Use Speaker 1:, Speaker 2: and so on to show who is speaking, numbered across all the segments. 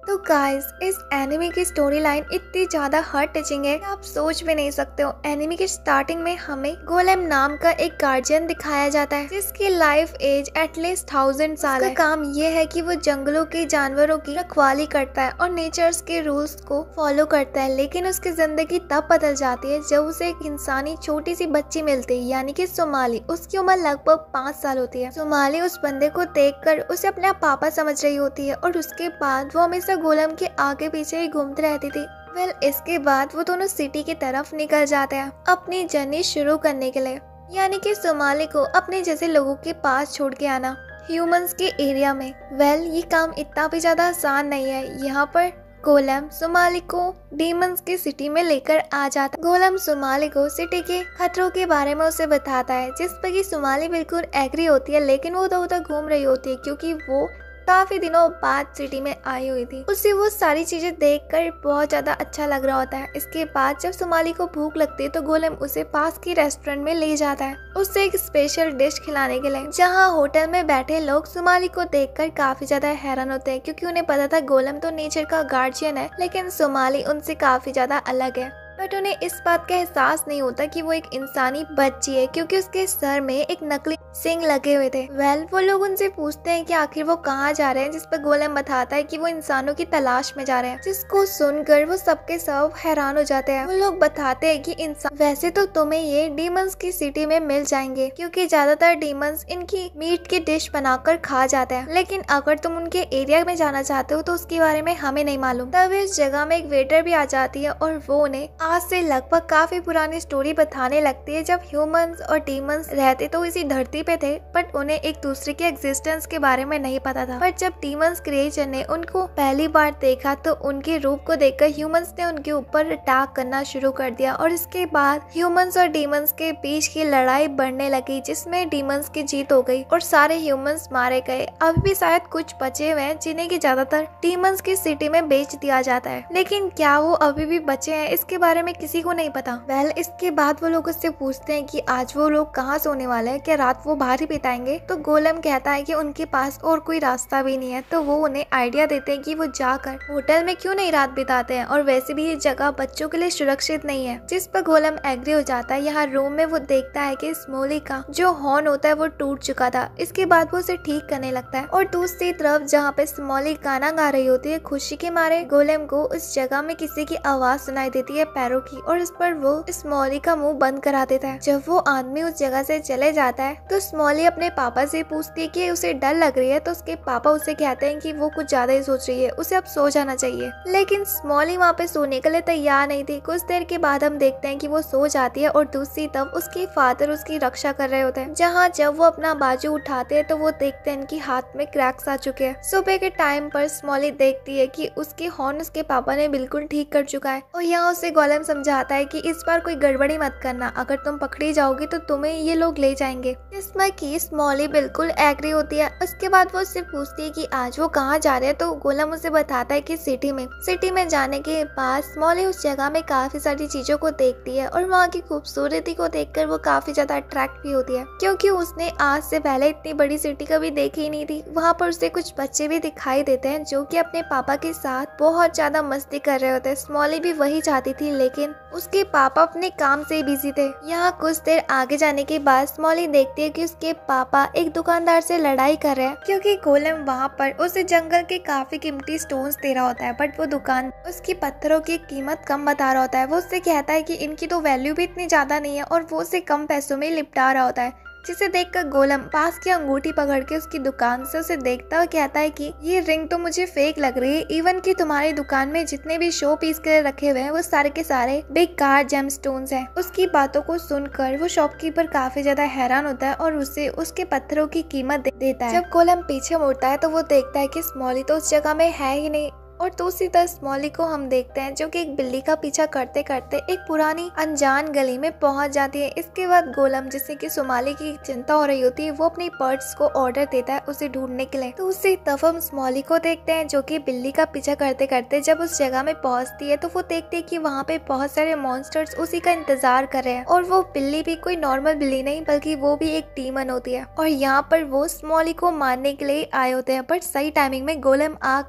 Speaker 1: तो गाइस, इस एनिमे की स्टोरी लाइन इतनी ज्यादा हार्ट टचिंग है कि आप सोच भी नहीं सकते हो। एनिमे की स्टार्टिंग में हमें गोलेम नाम का एक गार्जियन दिखाया जाता है जिसकी लाइफ एज एटलीस्ट 1000 साल है। काम ये है कि वो जंगलों के जानवरों की रखवाली करता है और नेचर्स के रूल्स को फॉलो करता है। लेकिन उसकी जिंदगी तब बदल जाती है जब उसे एक इंसानी छोटी सी बच्ची मिलती है, यानी कि सोमाली। उसकी उम्र लगभग 5 साल होती है। सोमाली उस बंदे को देखकर उसे अपना पापा समझ रही होती है और उसके बाद वो हमेशा गोलम के आगे पीछे ही घूमती रहती थी। इसके बाद वो दोनों सिटी की तरफ निकल जाते हैं अपनी जर्नी शुरू करने के लिए, यानी कि सोमाली को अपने जैसे लोगों के पास छोड़ के आना ह्यूमंस के एरिया में। ये काम इतना भी ज्यादा आसान नहीं है। यहाँ पर गोलम सोमाली को डीमंस की सिटी में लेकर आ जाता है। गोलम सोमाली को सिटी के खतरों के बारे में उसे बताता है, जिस पर कि सोमाली बिल्कुल एग्री होती है। लेकिन वो उधर उधर घूम रही होती है क्योंकि वो काफी दिनों बाद सिटी में आई हुई थी। उसे वो सारी चीजें देखकर बहुत ज्यादा अच्छा लग रहा होता है। इसके बाद जब सोमाली को भूख लगती है तो गोलम उसे पास के रेस्टोरेंट में ले जाता है उससे एक स्पेशल डिश खिलाने के लिए, जहाँ होटल में बैठे लोग सोमाली को देखकर काफी ज्यादा हैरान होते हैं क्योंकि उन्हें पता था गोलम तो नेचर का गार्जियन है, लेकिन सोमाली उनसे काफी ज्यादा अलग है। बट उन्हें इस बात का एहसास नहीं होता कि वो एक इंसानी बच्ची है क्योंकि उसके सर में एक नकली सिंग लगे हुए थे। वो लोग उनसे पूछते हैं कि आखिर वो कहाँ जा रहे हैं, जिस पर गोलम बताता है कि वो इंसानों की तलाश में जा रहे हैं, जिसको सुनकर वो सबके सब हैरान हो जाते हैं। वो लोग बताते हैं कि इंसान वैसे तो तुम्हें ये डीमंस की सिटी में मिल जाएंगे क्योंकि ज्यादातर डीमंस इनकी मीट की डिश बनाकर खा जाते हैं, लेकिन अगर तुम उनके एरिया में जाना चाहते हो तो उसके बारे में हमें नहीं मालूम। तब इस जगह में एक वेटर भी आ जाती है और वो उन्हें आज से लगभग काफी पुरानी स्टोरी बताने लगती है जब ह्यूमंस और डीमंस रहते तो इसी धरती पे थे, बट उन्हें एक दूसरे के एग्जिस्टेंस के बारे में नहीं पता था। पर जब डीमंस क्रिएचर ने उनको पहली बार देखा तो उनके रूप को देखकर ह्यूमंस ने उनके ऊपर अटैक करना शुरू कर दिया और इसके बाद ह्यूमंस और डीमंस के बीच की लड़ाई बढ़ने लगी, जिसमें डीमंस की जीत हो गई और सारे ह्यूमंस मारे गए। अभी भी शायद कुछ बचे हुए हैं जिन्हें की ज्यादातर डीमंस की सिटी में बेच दिया जाता है, लेकिन क्या वो अभी भी बचे हैं इसके बारे में किसी को नहीं पता। इसके बाद वो लोग उससे पूछते हैं कि आज वो लोग कहाँ सोने वाले हैं, क्या रात वो बाहर ही बिताएंगे। तो गोलम कहता है कि उनके पास और कोई रास्ता भी नहीं है। तो वो उन्हें आइडिया देते हैं कि वो जाकर होटल में क्यों नहीं रात बिताते हैं, और वैसे भी ये जगह बच्चों के लिए सुरक्षित नहीं है, जिस पर गोलम एग्री हो जाता है। यहाँ रूम में वो देखता है कि स्मोली का जो हॉर्न होता है वो टूट चुका था। इसके बाद वो उसे ठीक करने लगता है और दूसरी तरफ जहाँ पे स्मोली गाना गा रही होती है, खुशी के मारे गोलम को उस जगह में किसी की आवाज सुनाई देती है पैरों की, और इस पर वो स्मॉली का मुंह बंद करा देता है। जब वो आदमी उस जगह से चले जाता है तो स्मॉली अपने पापा से पूछती है कि उसे डर लग रही है, तो उसके पापा उसे कहते हैं कि वो कुछ ज्यादा ही सोच रही है, उसे अब सो जाना चाहिए। लेकिन स्मॉली वहाँ पे सोने के लिए तैयार नहीं थी। कुछ देर के बाद हम देखते हैं कि वो सो जाती है और दूसरी तरफ उसके फादर उसकी रक्षा कर रहे होते हैं। जहाँ जब वो अपना बाजू उठाते हैं तो वो देखते हैं कि हाथ में क्रैक्स आ चुके हैं। सुबह के टाइम पर स्मॉली देखती है कि उसके हॉर्न उसके पापा ने बिल्कुल ठीक कर चुका है, और यहाँ उसे गोलम समझाता है कि इस बार कोई गड़बड़ी मत करना, अगर तुम पकड़ी जाओगी तो तुम्हें ये लोग ले जाएंगे। इसमें की स्मॉली बिल्कुल एग्री होती है। उसके बाद वो उससे पूछती है कि आज वो कहाँ जा रहे हैं, तो गोलम उसे बताता है कि सिटी में जाने के बाद स्मॉली उस जगह में काफी सारी चीजों को देखती है और वहाँ की खूबसूरती को देखकर वो काफी ज्यादा अट्रैक्ट भी होती है क्योंकि उसने आज से पहले इतनी बड़ी सिटी कभी देखी ही नहीं थी। वहाँ पर उसे कुछ बच्चे भी दिखाई देते हैं जो कि अपने पापा के साथ बहुत ज्यादा मस्ती कर रहे होते हैं। स्मॉली भी वही चाहती थी, लेकिन उसके पापा अपने काम से बिजी थे। यहाँ कुछ देर आगे जाने के बाद स्मॉली देखती है कि उसके पापा एक दुकानदार से लड़ाई कर रहे हैं क्योंकि गोलम वहाँ पर उसे जंगल के काफी कीमती स्टोन्स दे रहा होता है, बट वो दुकान उसकी पत्थरों की कीमत कम बता रहा होता है। वो उससे कहता है कि इनकी तो वैल्यू भी इतनी ज्यादा नहीं है, और वो उसे कम पैसों में लिपटा रहा होता है, जिसे देखकर गोलम पास की अंगूठी पकड़ के उसकी दुकान से उसे देखता हुआ कहता है कि ये रिंग तो मुझे फेक लग रही है, इवन कि तुम्हारी दुकान में जितने भी शो पीस के रखे हुए हैं वो सारे के सारे बेकार जेमस्टोन्स हैं। उसकी बातों को सुनकर वो शॉपकीपर काफी ज्यादा हैरान होता है और उसे उसके पत्थरों की कीमत देता है। जब गोलम पीछे मुड़ता है तो वो देखता है कि स्मॉली तो उस जगह में है ही नहीं, और दूसरी तरफ स्मॉली को हम देखते हैं जो कि एक बिल्ली का पीछा करते करते एक पुरानी अनजान गली में पहुंच जाती है। इसके बाद गोलम, जिससे कि सोमाली की चिंता हो रही होती है, वो अपनी पर्स को ऑर्डर देता है उसे ढूंढने के लिए। तो उसी तरफ हम स्मॉली को देखते हैं जो कि बिल्ली का पीछा करते करते जब उस जगह में पहुंचती है तो वो देखती है कि वहाँ पे बहुत सारे मॉन्स्टर्स उसी का इंतजार कर रहे हैं, और वो बिल्ली भी कोई नॉर्मल बिल्ली नहीं बल्कि वो भी एक डीमन होती है, और यहाँ पर वो स्मॉली को मारने के लिए आए होते हैं। पर सही टाइमिंग में गोलम आकर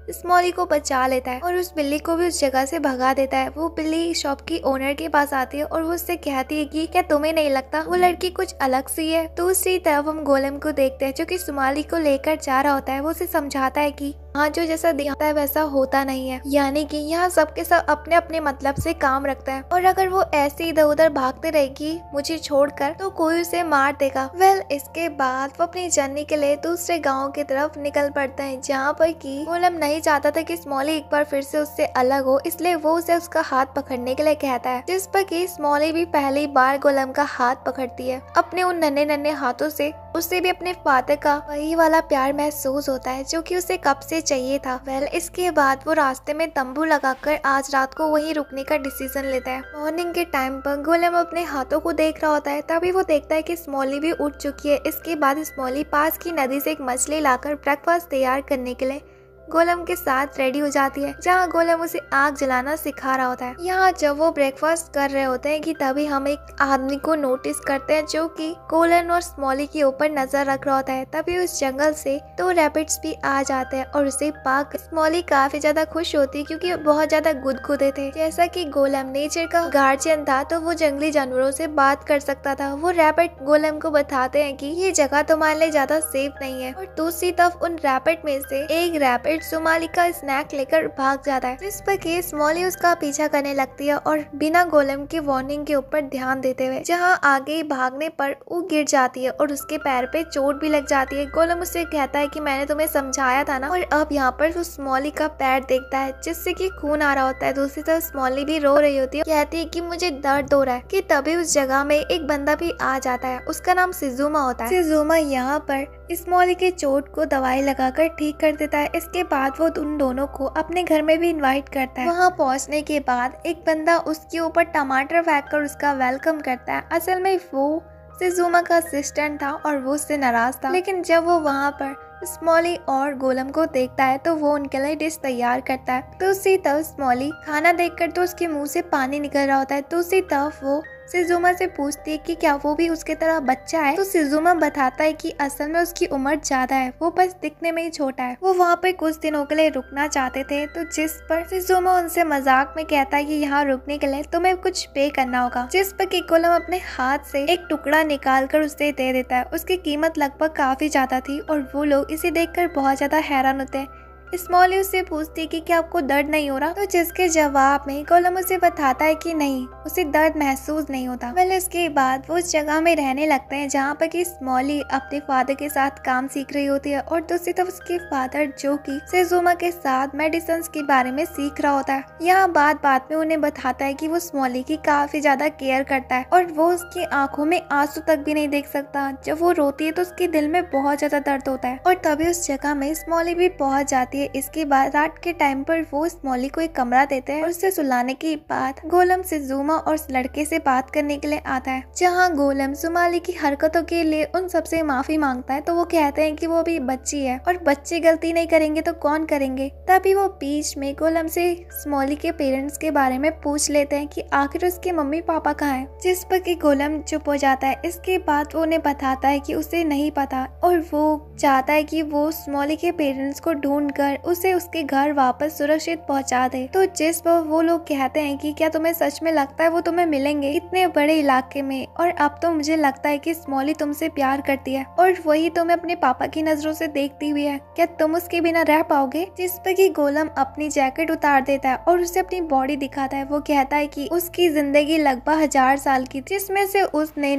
Speaker 1: स्मॉली को बचा लेता है और उस बिल्ली को भी उस जगह से भगा देता है। वो बिल्ली शॉप की ओनर के पास आती है और वो उससे कहती है कि क्या तुम्हें नहीं लगता वो लड़की कुछ अलग सी है। दूसरी तरफ हम गोलेम को देखते हैं जो कि स्मॉली को लेकर जा रहा होता है। वो उसे समझाता है कि हाँ, जो जैसा दिखता है वैसा होता नहीं है, यानी कि यहाँ सबके सब अपने अपने मतलब से काम रखता है और अगर वो ऐसे इधर उधर भागते रहेगी मुझे छोड़कर तो कोई उसे मार देगा। इसके बाद वो अपनी जर्नी के लिए दूसरे गांव की तरफ निकल पड़ते हैं जहाँ पर कि गोलेम नहीं चाहता था कि स्मॉली एक बार फिर से उससे अलग हो, इसलिए वो उसे उसका हाथ पकड़ने के लिए कहता है, जिस पर कि स्मॉली भी पहली बार गोलेम का हाथ पकड़ती है। अपने उन नन्हे नन्हे हाथों से उसे भी अपने फादर का वही वाला प्यार महसूस होता है जो कि उसे कब से चाहिए था। इसके बाद वो रास्ते में तंबू लगाकर आज रात को वहीं रुकने का डिसीजन लेता है। मॉर्निंग के टाइम पर गोलेम अपने हाथों को देख रहा होता है, तभी वो देखता है कि स्मॉली भी उठ चुकी है। इसके बाद स्मॉली पास की नदी से एक मछली लाकर ब्रेकफास्ट तैयार करने के लिए गोलेम के साथ रेडी हो जाती है, जहाँ गोलेम उसे आग जलाना सिखा रहा होता है। यहाँ जब वो ब्रेकफास्ट कर रहे होते हैं कि तभी हम एक आदमी को नोटिस करते हैं जो कि गोलेम और स्मॉली के ऊपर नजर रख रहा होता है। तभी उस जंगल से 2 रैबिट्स भी आ जाते हैं और उसे पाक स्मॉली काफी ज्यादा खुश होती है क्योंकि बहुत ज्यादा गुदगुदे थे। जैसा कि गोलेम नेचर का गार्जियन था तो वो जंगली जानवरों से बात कर सकता था। वो रैबिट गोलेम को बताते हैं कि ये जगह तुम्हारे लिए ज्यादा सेफ नहीं है और दूसरी तरफ उन रैबिट में से एक रैबिट स्मॉली का स्नैक लेकर भाग जाता है, जिस पर कि स्मॉली उसका पीछा करने लगती है और बिना गोलेम की वार्निंग के ऊपर ध्यान देते हुए जहां आगे भागने पर वो गिर जाती है और उसके पैर पे चोट भी लग जाती है। गोलेम उससे कहता है कि मैंने तुम्हें समझाया था ना, और अब यहाँ पर वो स्मॉली का पैर देखता है जिससे कि खून आ रहा होता है। दूसरी तरफ स्मॉली भी रो रही होती है, कहती है कि मुझे दर्द हो रहा है। कि तभी उस जगह में एक बंदा भी आ जाता है, उसका नाम सिजुमा होता है। सिजुमा यहाँ पर स्मॉली के चोट को दवाई लगाकर ठीक कर देता है। इसके बाद वो उन दोनों को अपने घर में भी इनवाइट करता है। वहाँ पहुँचने के बाद एक बंदा उसके ऊपर टमाटर फेंक कर उसका वेलकम करता है। असल में वो सिजुमा का असिस्टेंट था और वो उससे नाराज था, लेकिन जब वो वहाँ पर स्मॉली और गोलेम को देखता है तो वो उनके लिए डिश तैयार करता है। तो उसी तरफ स्मॉली खाना देखकर तो उसके मुंह से पानी निकल रहा होता है। तो उसी तरफ वो सिजुमा से पूछती है कि क्या वो भी उसके तरह बच्चा है। तो सिजुमा बताता है कि असल में उसकी उम्र ज्यादा है, वो बस दिखने में ही छोटा है। वो वहाँ पे कुछ दिनों के लिए रुकना चाहते थे, तो जिस पर सिजुमा उनसे मजाक में कहता है कि यहाँ रुकने के लिए तुम्हें कुछ पे करना होगा, जिस पर कि गोलेम अपने हाथ से एक टुकड़ा निकाल कर उसे दे देता है। उसकी कीमत लगभग काफी ज्यादा थी और वो लोग इसे देखकर बहुत ज्यादा हैरान होते हैं। स्मॉली उससे पूछती कि क्या आपको दर्द नहीं हो रहा, तो जिसके जवाब में गोलेम उसे बताता है कि नहीं, उसे दर्द महसूस नहीं होता। इसके बाद वो उस जगह में रहने लगते हैं जहाँ पर कि स्मॉली अपने फादर के साथ काम सीख रही होती है और दूसरी तरफ उसके फादर जो कि सिजुमा के साथ मेडिसिन के बारे में सीख रहा होता है। यहाँ बात में उन्हें बताता है कि वो स्मॉली की काफी ज्यादा केयर करता है और वो उसकी आंखों में आंसू तक भी नहीं देख सकता। जब वो रोती है तो उसके दिल में बहुत ज्यादा दर्द होता है और तभी उस जगह में स्मॉली भी पहुंच जाती है। इसके बाद रात के टाइम पर वो स्मॉली को एक कमरा देते हैं और उसे सुलाने के बाद गोलेम सिजुमा और उस लड़के से बात करने के लिए आता है, जहां गोलेम स्मॉली की हरकतों के लिए उन सबसे माफी मांगता है। तो वो कहते हैं कि वो भी बच्ची है और बच्चे गलती नहीं करेंगे तो कौन करेंगे। तभी वो बीच में गोलेम से स्मॉली के पेरेंट्स के बारे में पूछ लेते हैं कि आखिर उसके मम्मी पापा कहाँ हैं, जिस पर कि गोलेम चुप हो जाता है। इसके बाद वो उन्हें बताता है कि उसे नहीं पता और वो चाहता है कि वो स्मॉली के पेरेंट्स को ढूंढ कर उसे उसके घर वापस सुरक्षित पहुंचा दे। तो जिस पर वो लोग कहते हैं कि क्या तुम्हें सच में लगता है वो तुम्हें मिलेंगे इतने बड़े इलाके में, और अब तो मुझे लगता है कि स्मॉली तुमसे प्यार करती है और वही तुम्हें अपने पापा की नजरों से देखती हुई है, क्या तुम उसके बिना रह पाओगे। जिस पर कि गोलेम अपनी जैकेट उतार देता है और उसे अपनी बॉडी दिखाता है। वो कहता है कि उसकी जिंदगी लगभग 1000 साल की, जिसमें से उसने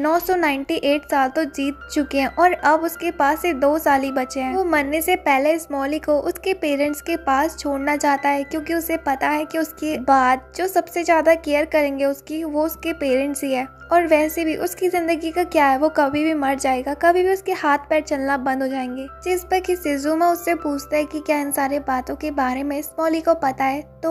Speaker 1: 998 साल तो जीत चुके हैं और अब उसके पास से 2 साल ही बचे हैं। वो मरने से पहले स्मॉली को उसके पेरेंट्स के पास छोड़ना चाहता है क्योंकि उसे पता है कि उसके बाद जो सबसे ज्यादा केयर करेंगे उसकी वो उसके पेरेंट्स ही है। और वैसे भी उसकी जिंदगी का क्या है, वो कभी भी मर जाएगा, कभी भी उसके हाथ पैर चलना बंद हो जाएंगे। जिस पर कि सिजुमा उससे पूछता है कि क्या इन सारे बातों के बारे में स्मॉली को पता है। तो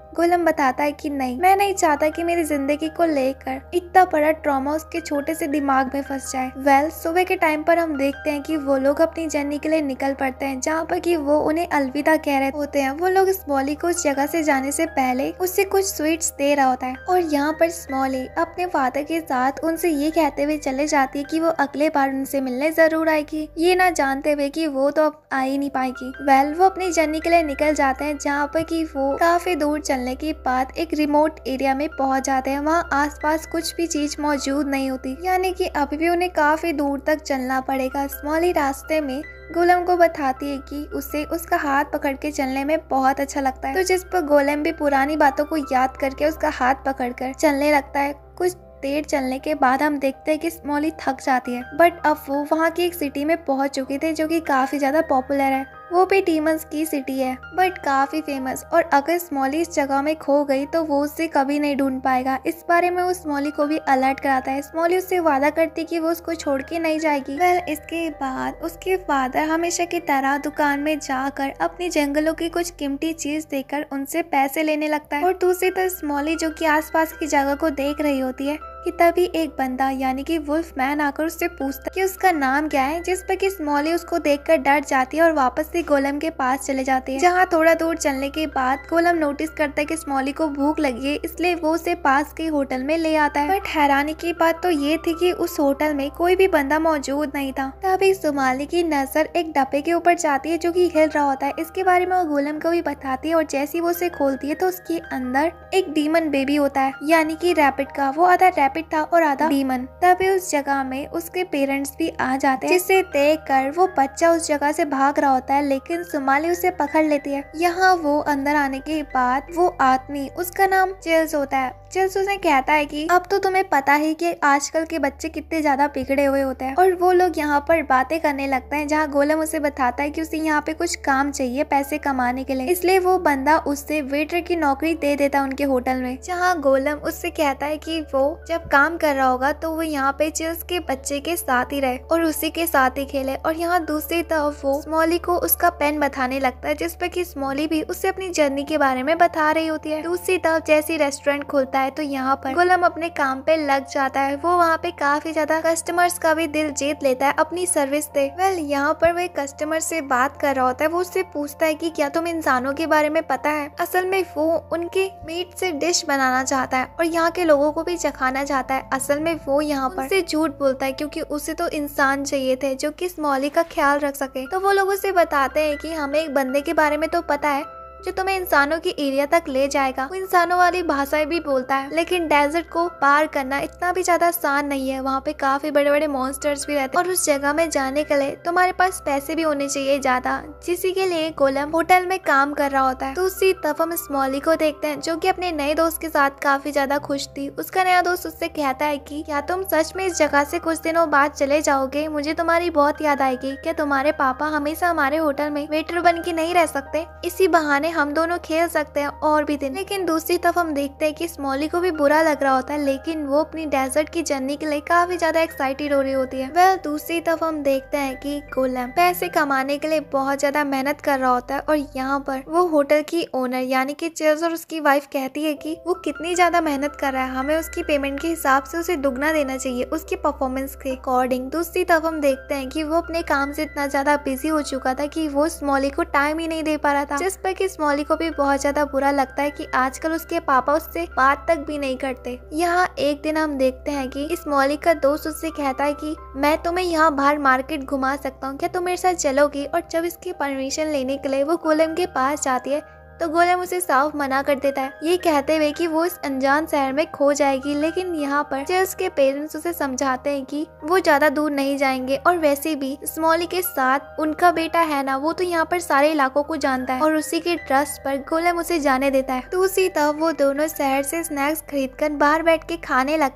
Speaker 1: गोलम बताता है कि नहीं, मैं नहीं चाहता कि मेरी जिंदगी को लेकर इतना बड़ा ट्रॉमा उसके छोटे से दिमाग में फंस जाए। सुबह के टाइम पर हम देखते हैं कि वो लोग अपनी जर्नी के लिए निकल पड़ते हैं, जहाँ पर कि वो उन्हें अलविदा कह रहे होते हैं। वो लोग स्मॉली को उस जगह से जाने से पहले उससे कुछ स्वीट्स दे रहा होता है और यहाँ पर स्मॉली अपने फादर के साथ उनसे ये कहते हुए चले जाती है कि वो अगले बार उनसे मिलने जरूर आएगी, ये ना जानते हुए कि वो तो अब आ ही नहीं पाएगी। वो अपनी जर्नी के लिए निकल जाते हैं, जहाँ पर कि वो काफी दूर चलने के बाद एक रिमोट एरिया में पहुंच जाते हैं। वहाँ आसपास कुछ भी चीज मौजूद नहीं होती, यानी कि अभी भी उन्हें काफी दूर तक चलना पड़ेगा। स्मॉली रास्ते में गोलम को बताती है कि उसे उसका हाथ पकड़ के चलने में बहुत अच्छा लगता है, तो जिस पर गोलम भी पुरानी बातों को याद करके उसका हाथ पकड़कर चलने लगता है। कुछ देर चलने के बाद हम देखते हैं कि स्मॉली थक जाती है, बट अब वो वहाँ की एक सिटी में पहुंच चुकी थी जो कि काफी ज्यादा पॉपुलर है। वो भी डीमंस की सिटी है, बट काफी फेमस, और अगर स्मॉली इस जगह में खो गई तो वो उसे कभी नहीं ढूंढ पाएगा। इस बारे में वो स्मॉली को भी अलर्ट कराता है। स्मॉली उससे वादा करती कि वो उसको छोड़ के नहीं जाएगी। इसके बाद उसके फादर हमेशा की तरह दुकान में जाकर अपनी जंगलों की कुछ कीमती चीज देकर उनसे पैसे लेने लगता है, और दूसरी तरफ स्मॉली जो कि आसपास की जगह को देख रही होती है कि तभी एक बंदा यानी कि वुल्फ मैन आकर उससे पूछता है कि उसका नाम क्या है, जिस पर कि स्मॉली उसको देखकर डर जाती है और वापस से गोलम के पास चले जाते हैं। जहाँ थोड़ा दूर चलने के बाद गोलम नोटिस करता है कि स्मॉली को भूख लगी है, इसलिए वो उसे पास के होटल में ले आता है। बट हैरानी की बात तो ये थी कि उस होटल में कोई भी बंदा मौजूद नहीं था। तभी स्मॉली की नजर एक डब्बे के ऊपर जाती है जो कि हिल रहा होता है। इसके बारे में वो गोलम को भी बताती है, और जैसी वो उसे खोलती है तो उसके अंदर एक डीमन बेबी होता है, यानी कि रैबिट का। वो आधा रैबिट था और आधा डीमन। तभी उस जगह में उसके पेरेंट्स भी आ जाते हैं, जिसे देखकर वो बच्चा उस जगह से भाग रहा होता है, लेकिन स्मॉली उसे पकड़ लेती है। यहाँ वो अंदर आने के बाद वो आदमी, उसका नाम चिल्स होता है, चिल्स उसे कहता है कि अब तो तुम्हें पता है कि आजकल के बच्चे कितने ज्यादा बिगड़े हुए होते हैं। और वो लोग यहाँ पर बातें करने लगते हैं, जहाँ गोलम उसे बताता है कि उसे यहाँ पे कुछ काम चाहिए पैसे कमाने के लिए, इसलिए वो बंदा उससे वेटर की नौकरी दे देता है उनके होटल में। जहाँ गोलम उससे कहता है कि वो जब काम कर रहा होगा तो वो यहाँ पे चिल्स के बच्चे के साथ ही रहे और उसी के साथ ही खेले। और यहाँ दूसरी तरफ वो स्मॉली को उसका पेन बताने लगता है, जिस पे कि स्मॉली भी उससे अपनी जर्नी के बारे में बता रही होती है। दूसरी तरफ जैसे रेस्टोरेंट खुलता है तो यहाँ पर गोलम अपने काम पे लग जाता है। वो वहाँ पे काफी ज्यादा कस्टमर्स का भी दिल जीत लेता है अपनी सर्विस से। यहाँ पर वो कस्टमर से बात कर रहा होता है। वो उससे पूछता है कि क्या तुम इंसानों के बारे में पता है। असल में वो उनके मीट से डिश बनाना चाहता है और यहाँ के लोगों को भी चखाना चाहता है। असल में वो यहाँ पर उनसे झूठ बोलता है क्योंकि उसे तो इंसान चाहिए थे जो कि स्मॉली का ख्याल रख सके। तो वो लोग उसे बताते हैं कि हमें एक बंदे के बारे में तो पता है जो तुम्हें इंसानों की एरिया तक ले जाएगा। वो इंसानों वाली भाषाएं भी बोलता है, लेकिन डेजर्ट को पार करना इतना भी ज्यादा आसान नहीं है। वहाँ पे काफी बड़े बड़े मॉन्स्टर्स भी रहते हैं और उस जगह में जाने के लिए तुम्हारे पास पैसे भी होने चाहिए ज्यादा, जिसी के लिए गोलम होटल में काम कर रहा होता है। दूसरी तरफ हम स्मॉली को देखते हैं जो कि अपने नए दोस्त के साथ काफी ज्यादा खुश थी। उसका नया दोस्त उससे कहता है कि क्या तुम सच में इस जगह से कुछ दिनों बाद चले जाओगे? मुझे तुम्हारी बहुत याद आएगी। क्या तुम्हारे पापा हमेशा हमारे होटल में वेटर बन के नहीं रह सकते? इसी बहाने हम दोनों खेल सकते हैं और भी दिन। लेकिन दूसरी तरफ हम देखते हैं कि स्मॉली को भी बुरा लग रहा होता है, लेकिन वो अपनी डेजर्ट की जर्नी के लिए काफी ज्यादा एक्साइटेड हो रही होती है। दूसरी तरफ हम देखते हैं कि गोलम पैसे कमाने के लिए बहुत ज्यादा मेहनत कर रहा होता है और यहाँ पर वो होटल की ओनर यानी कि चिल्स और उसकी वाइफ कहती है कि वो कितनी ज्यादा मेहनत कर रहा है, हमें उसकी पेमेंट के हिसाब से उसे दुगना देना चाहिए उसकी परफॉर्मेंस के अकॉर्डिंग। दूसरी तरफ हम देखते हैं कि वो अपने काम से इतना ज्यादा बिजी हो चुका था कि वो स्मॉली को टाइम ही नहीं दे पा रहा था, जिस पर कि स्मॉली को भी बहुत ज्यादा बुरा लगता है कि आजकल उसके पापा उससे बात तक भी नहीं करते। यहाँ एक दिन हम देखते हैं कि स्मॉली का दोस्त उससे कहता है कि मैं तुम्हें यहाँ बाहर मार्केट घुमा सकता हूँ, क्या तुम मेरे साथ चलोगी? और जब इसकी परमिशन लेने के लिए वो गोलम के पास जाती है तो गोलम उसे साफ मना कर देता है, ये कहते हुए कि वो इस अनजान शहर में खो जाएगी। लेकिन यहाँ पर चिल्स के पेरेंट्स उसे समझाते हैं कि वो ज्यादा दूर नहीं जाएंगे और वैसे भी स्मॉली के साथ उनका बेटा है ना, वो तो यहाँ पर सारे इलाकों को जानता है और उसी के ट्रस्ट पर गोलम उसे जाने देता है। दूसरी तरफ वो दोनों शहर से स्नैक्स खरीदकर बाहर बैठ के खाने लगते हैं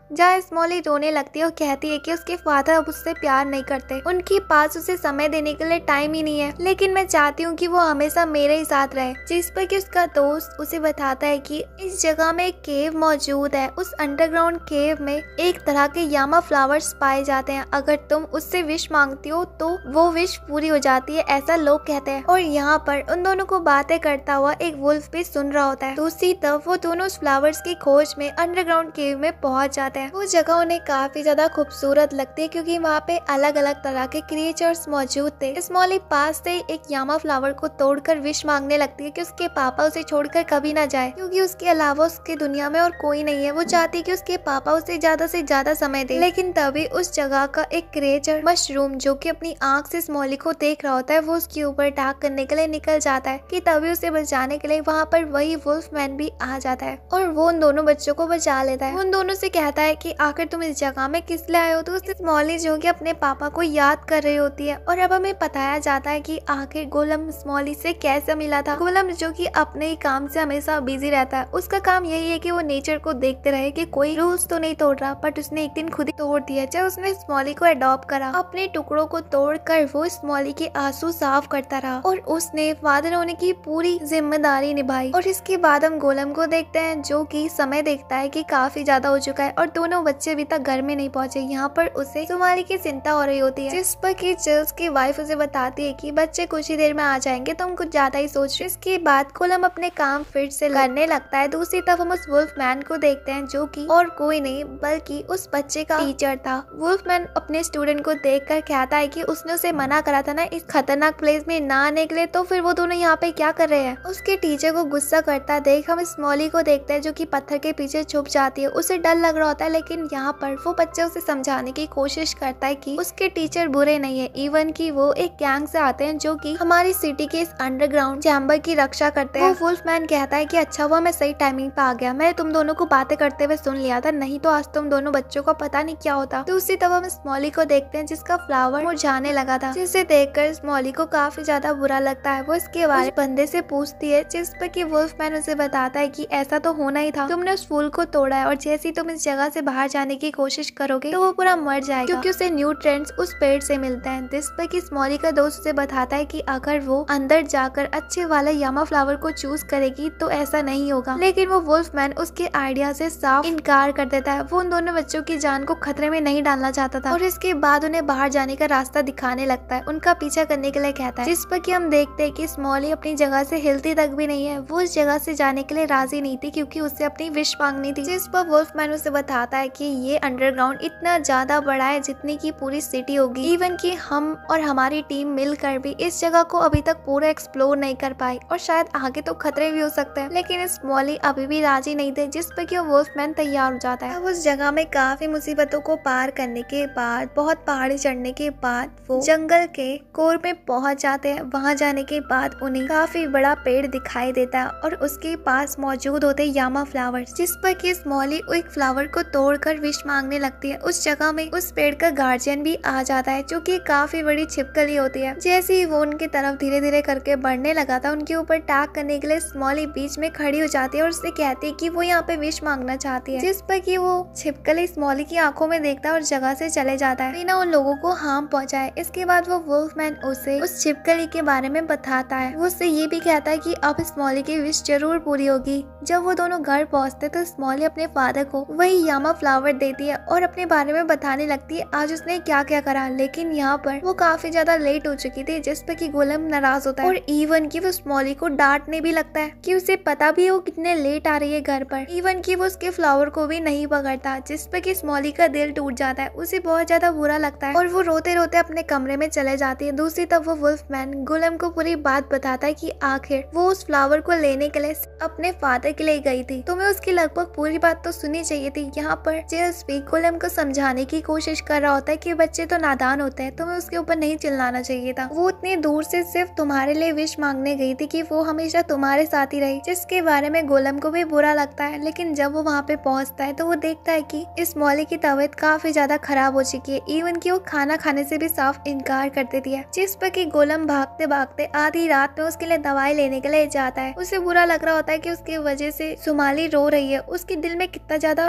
Speaker 1: जहाँ स्मॉली रोने लगती है और कहती है कि उसके फादर अब उससे प्यार नहीं करते, उनके पास उसे समय देने के लिए टाइम ही नहीं है, लेकिन मैं चाहती हूँ कि वो हमेशा मेरे ही साथ रहे। जिस पर कि उसका दोस्त उसे बताता है कि इस जगह में एक केव मौजूद है। उस अंडरग्राउंड केव में एक तरह के यामा फ्लावर्स पाए जाते हैं। अगर तुम उससे विश मांगती हो तो वो विश पूरी हो जाती है, ऐसा लोग कहते हैं। और यहाँ पर उन दोनों को बातें करता हुआ एक वुल्फ भी सुन रहा होता है। दूसरी तरफ वो दोनों उस फ्लावर्स की खोज में अंडरग्राउंड केव में पहुंच जाते हैं। वो जगह उन्हें काफी ज्यादा खूबसूरत लगती है क्योंकि वहाँ पे अलग अलग तरह के क्रिएचर्स मौजूद थे। स्मॉली पास से एक यामा फ्लावर को तोड़कर विश मांगने लगती है कि उसके पापा उसे छोड़कर कभी ना जाए, क्योंकि उसके अलावा उसकी दुनिया में और कोई नहीं है। वो चाहती है कि उसके पापा उसे ज्यादा से ज्यादा समय दे। लेकिन तभी उस जगह का एक क्रिएचर मशरूम, जो कि अपनी आंख से स्मॉली को देख रहा होता है, वो उसके ऊपर अटैक करने के लिए निकल जाता है कि तभी उसे बचाने के लिए वहाँ पर वही वुल्फ मैन भी आ जाता है और वो उन दोनों बच्चों को बचा लेता है। उन दोनों से कहता है कि आखिर तुम इस जगह में किस लिए आए हो। तो उससे स्मॉली जो कि अपने पापा को याद कर रही होती है और अब हमें बताया जाता है कि आखिर गोलम स्मॉली से कैसे मिला था। गोलम जो कि अपने ही काम से हमेशा बिजी रहता है, उसका काम यही है कि वो नेचर को देखते रहे कि कोई रूल्स तो नहीं तोड़ रहा, बट उसने एक दिन खुद ही तोड़ दिया जब उसने स्मॉली को अडॉप्ट करा। अपने टुकड़ों को तोड़कर वो स्मॉली के आंसू साफ करता रहा और उसने फादर होने की पूरी जिम्मेदारी निभाई। और इसके बाद हम गोलम को देखते हैं जो कि समय देखता है कि काफी ज्यादा हो चुका है और दोनों बच्चे अभी तक घर में नहीं पहुंचे। यहाँ पर उसे स्मॉली की चिंता हो रही होती है, जिस पर कि चिल्स की वाइफ उसे बताती है कि बच्चे कुछ ही देर में आ जाएंगे, तुम कुछ ज्यादा ही सोच रहे। इसके बाद गोलम अपने काम फिर से करने लगता है। दूसरी तरफ हम उस वुल्फ मैन को देखते हैं जो कि और कोई नहीं बल्कि उस बच्चे का टीचर था। वुल्फ मैन अपने स्टूडेंट को देखकर कहता है कि उसने उसे मना करा था ना इस खतरनाक प्लेस में ना आने के लिए, तो फिर वो दोनों यहाँ पे क्या कर रहे हैं। उसके टीचर को गुस्सा करता देख हम स्मॉली को देखते हैं जो कि पत्थर के पीछे छुप जाती है। उसे डर लग रहा होता है, लेकिन यहाँ पर वो बच्चा उसे समझाने की कोशिश करता है कि उसके टीचर बुरे नहीं है, इवन कि वो एक गैंग से आते हैं जो कि हमारी सिटी के इस अंडरग्राउंड चैम्बर की रक्षा करते हैं। वो वुल्फ मैन कहता है कि अच्छा हुआ मैं सही टाइमिंग पे आ गया, मैं तुम दोनों को बातें करते हुए सुन लिया था, नहीं तो आज तुम दोनों बच्चों को पता नहीं क्या होता। तो उसी तरह हम स्मॉली को देखते हैं जिसका फ्लावर मुरझाने लगा था, जिसे देखकर स्मॉली को काफी ज्यादा बुरा लगता है। वो इसके बारे में बंदे से पूछती है, जिस पर कि वुल्फ मैन उसे बताता है कि ऐसा तो होना ही था, तुमने उस फूल को तोड़ा है और जैसे ही तुम इस जगह से बाहर जाने की कोशिश करोगे तो वो पूरा मर जाएगा क्योंकि उसे न्यूट्रिएंट्स उस पेड़ से मिलते हैं। जिस पर कि स्मॉली का दोस्त उसे बताता है कि अगर वो अंदर जाकर अच्छे वाला यामा फ्लावर को चूज करेगी तो ऐसा नहीं होगा, लेकिन वो वुल्फ मैन उसके आइडिया से साफ इनकार कर देता है। वो उन दोनों बच्चों की जान को खतरे में नहीं डालना चाहता था और इसके बाद उन्हें बाहर जाने का रास्ता दिखाने लगता है, उनका पीछा करने के लिए कहता है। जिस पर कि हम देखते हैं कि स्मॉली अपनी जगह से हिलती तक भी नहीं है। वो उस जगह से जाने के लिए राजी नहीं थी क्योंकि उससे अपनी विश मांगनी थी। जिस पर वुल्फ मैन उसे बताता है कि ये अंडरग्राउंड इतना ज्यादा बड़ा है जितनी की पूरी सिटी होगी, इवन कि हम और हमारी टीम मिलकर भी इस जगह को अभी तक पूरा एक्सप्लोर नहीं कर पाई और शायद आगे तो खतरे भी हो सकते हैं। लेकिन स्मॉली अभी भी राजी नहीं थे, जिस पर कि वुल्फ मैन तैयार हो जाता है। अब उस जगह में काफी मुसीबतों को पार करने के बाद, बहुत पहाड़ी चढ़ने के बाद वो जंगल के कोर में पहुंच जाते हैं। वहां जाने के बाद उन्हें काफी बड़ा पेड़ दिखाई देता है और उसके पास मौजूद होते यामा फ्लावर्स, जिस पर कि स्मॉली एक फ्लावर को तोड़कर विश मांगने लगती है। उस जगह में उस पेड़ का गार्जियन भी आ जाता है जो कि काफी बड़ी छिपकली होती है। जैसे ही वो उनकी तरफ धीरे धीरे करके बढ़ने लगा था, उनके ऊपर अटैक करने के लिए स्मॉली बीच में खड़ी हो जाती है और उससे कहती है कि वो यहाँ पे विश मांगना चाहती है, जिस पर कि वो छिपकली स्मॉली की आंखों में देखता है और जगह से चले जाता है बिना उन लोगों को हार्म पहुंचाए। इसके बाद वो वुल्फ मैन उसे उस छिपकली के बारे में बताता है। वो उससे ये भी कहता है कि अब स्मॉली की विश जरूर पूरी होगी। जब वो दोनों घर पहुंचते तो स्मॉली अपने फादर को वही यामा फ्लावर देती है और अपने बारे में बताने लगती है आज उसने क्या क्या करा। लेकिन यहाँ पर वो काफी ज्यादा लेट हो चुकी थी, जिस पे कि गोलम नाराज होता है और इवन की वो स्मॉली को डांटने भी लगता है कि उसे पता भी है वो कितने लेट आ रही है घर पर। इवन की वो उसके फ्लावर को भी नहीं पकड़ता, जिस पे कि स्मॉली का दिल टूट जाता है। उसे बहुत ज्यादा बुरा लगता है और वो रोते रोते अपने कमरे में चले जाती है। दूसरी तरफ वो वुल्फ मैन गोलम को पूरी बात बताता है कि आखिर वो उस फ्लावर को लेने के लिए अपने फादर के लिए गई थी। तुम्हें उसकी लगभग पूरी बात तो सुननी चाहिए थी। यहाँ पर चिल्स भी गोलम को समझाने की कोशिश कर रहा होता है कि बच्चे तो नादान होते हैं, तुम्हें उसके ऊपर नहीं चिल्लाना चाहिए था। वो इतनी दूर से सिर्फ तुम्हारे लिए विश मांगने गई थी कि वो हमेशा तुम्हारे साथ ही रही, जिसके बारे में गोलम को भी बुरा लगता है। लेकिन जब वो वहाँ पे पहुँचता है तो वो देखता है कि इस मौली की तबीयत काफी ज्यादा खराब हो चुकी है, इवन की वो खाना खाने से भी साफ इनकार कर देती है। जिस पर कि गोलम भागते भागते आधी रात में उसके लिए दवाई लेने के लिए जाता है। उसे बुरा लग रहा होता है कि उसकी वजह से सुमाली रो रही है, उसके दिल में कितना ज्यादा असर